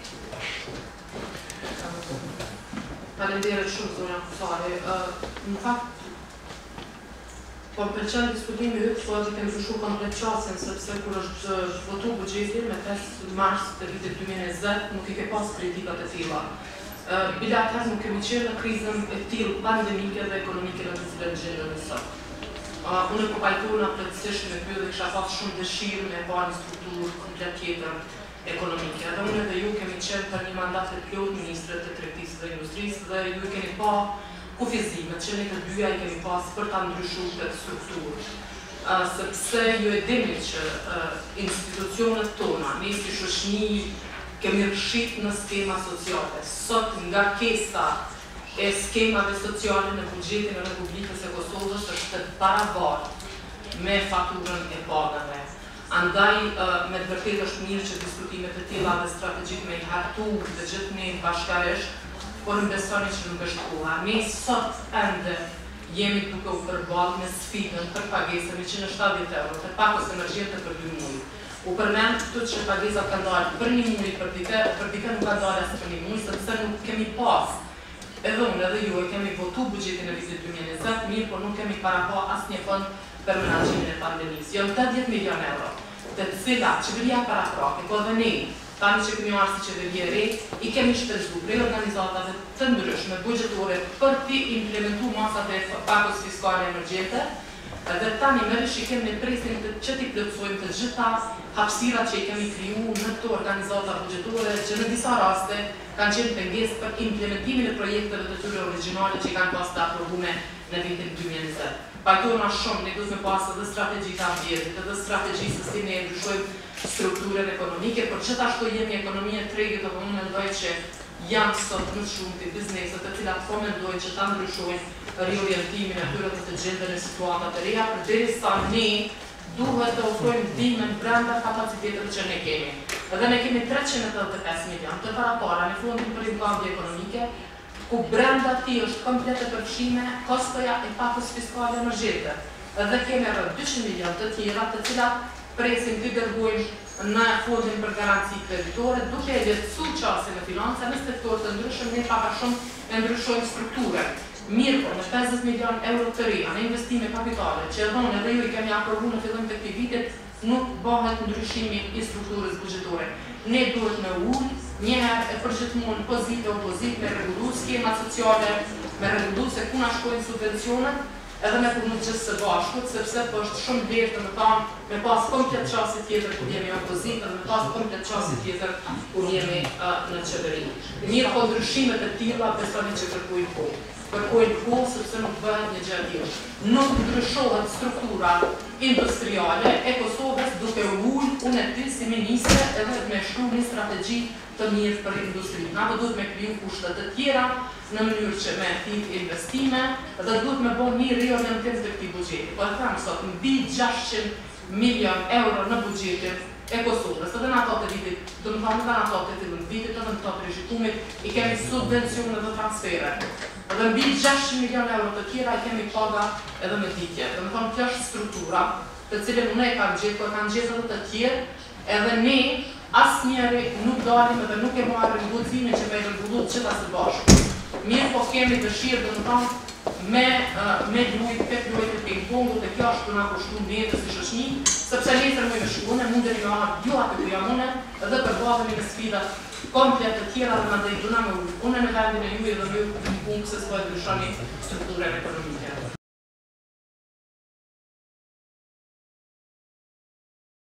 Faleminderit shumë, zonja Kusari. Në fakt, po më pëlqen diskutimi yt, po edhe kemi ndryshuar komplet qasjen, sepse kur është votu buxheti me 5 mars të vitit 2020, nuk i ke pas kritikat e tilla. Bila atëherë nuk kemi qenë në krizën e tillë pandemike dhe ekonomike në të cilën gjendemi sot. Unë po pajtona plotësisht me ty dhe kisha pas shumë dëshirë me pa një strukturë komplet tjetër ekonomike. Edhe unë dhe ju kemi qenë për një mandat të plot ministrët e tregtisë dhe industrisë dhe ju keni pa kufizimet që ne të dyja i kemi pas për ta ndryshuar këtë strukturë. Sepse ju e dini që institucionet tona, ne si shoqëni kemi rrshit në skema sociale. Sot nga kesa e skemave sociale në buxhetin e Republikës e Kosovës është të barabartë me faturën e pagave. Andaj, me të vërtetë është mirë që diskutimet e tilla dhe strategjik me i hartu të gjithë ne bashkarisht, por në besoni që nuk është koha. Ne sot ende jemi duke u përballë me sfidën për pagesa me 170 euro, të pakos energjete për 2 muaj. U përmend këtu që pagesat kanë dalë për 1 muaj, për dikë nuk kanë dalë as për 1 muaj, sepse nuk kemi pas. Edhe unë edhe ju e kemi votu buxhetin e vitit 2020, mirë, por nuk kemi para pa asnjë fond për menaxhimin e pandemisë. Janë 80 milion euro, të cilat qeveria paraprake, po dhe ne, tani që kemi marrë si qeveri e re, i kemi shpenzu prej organizatave të ndryshme buxhetore për të implementuar masat e pakos fiskale emergjente. Dhe tani me shikim në presin që t'i plotësojmë të gjitha hapësirat që i kemi kriju në këto organizata buxhetore që në disa raste kanë qenë pengesë për implementimin e projekteve të tyre origjinale që i kanë pas të aprovume në vitin 2020. Pajtona shumë, ne duhet me pas edhe strategji të ambjentit, edhe strategji se si ne ndryshojmë strukturën ekonomike, por gjithashtu jemi ekonomia e tregit, apo unë mendoj që janë sot në shumë të bizneset të cilat po mendojnë që ta ndryshojnë riorientimin e tyre dhe të gjendën e situatat e reja, përderisa ne duhet të ofrojmë ndihmën brenda kapacitetet që ne kemi. Edhe ne kemi 385 milion të parapara në fondin për rimbambje ekonomike, ku brenda ti është komplet e përfshime kostoja e pakos fiskale emergjente. Edhe kemi rreth 200 milion të tjera të cilat presim të dërgojmë në fondin për garanci kreditore, duke e lehtësu qasjen e financa në sektor të ndryshëm, ne paka shumë e ndryshojmë strukture. Mirë, por me 50 milion euro të reja në investime kapitale, që edhe edhe ju i kemi aprovu në fillim të këtij vitit, nuk bëhet ndryshimi i strukturës buxhetore. Ne duhet me ullë, njëherë e përgjithmonë pozit e opozit, me rregullu skemat sociale, me rregullu se ku na shkojnë subvencionet, edhe me punu gjithë së bashkut, sepse po është shumë vlerë të më tanë me pas komplet qasje tjetër kur jemi opozit, dhe me pas komplet qasje tjetër kur jemi në qeveri. Mirë po ndryshimet e tilla besoni që kërkojnë kohë. Kërkojnë kohë sepse nuk bëhet një gjë e tillë. Nuk ndryshohet struktura industriale e Kosovës duke ullë unë e ty si ministre edhe me shkru një strategji të mirë për industrinë. Na duhet me kriju kushtet të tjera në mënyrë që me thit investime dhe duhet me bon një riorientim të këtij buxheti. Po e them sot mbi 600 milion euro në buxhetin e Kosovës, edhe në ato të vitit, do të thonë në ato të fillon vitit, edhe në ato të rishikimit, i kemi subvencione dhe transfere. Edhe mbi 600 milion euro të tjera i kemi paga edhe me ditje. Do të thonë kjo është struktura, të cilën unë e kam gjetë, por kanë gjetë edhe të tjerë, edhe ne asnjëri nuk dalim edhe nuk e marrim guximin që me rregullu gjitha së bashku. Mirë po kemi dëshirë, do të thonë me lujt, 5 lujt e ping-pongu dhe kjo është na kushtu ndjetës si shoqni, sepse nesër më me shkune, mundeni me arë jo atë ku jam une, edhe përballemi me sfidat komplet të tjera dhe mandej duna më unë në vendin e juaj dhe ju ping-pong se s'po e ndryshoni strukturën ekonomike.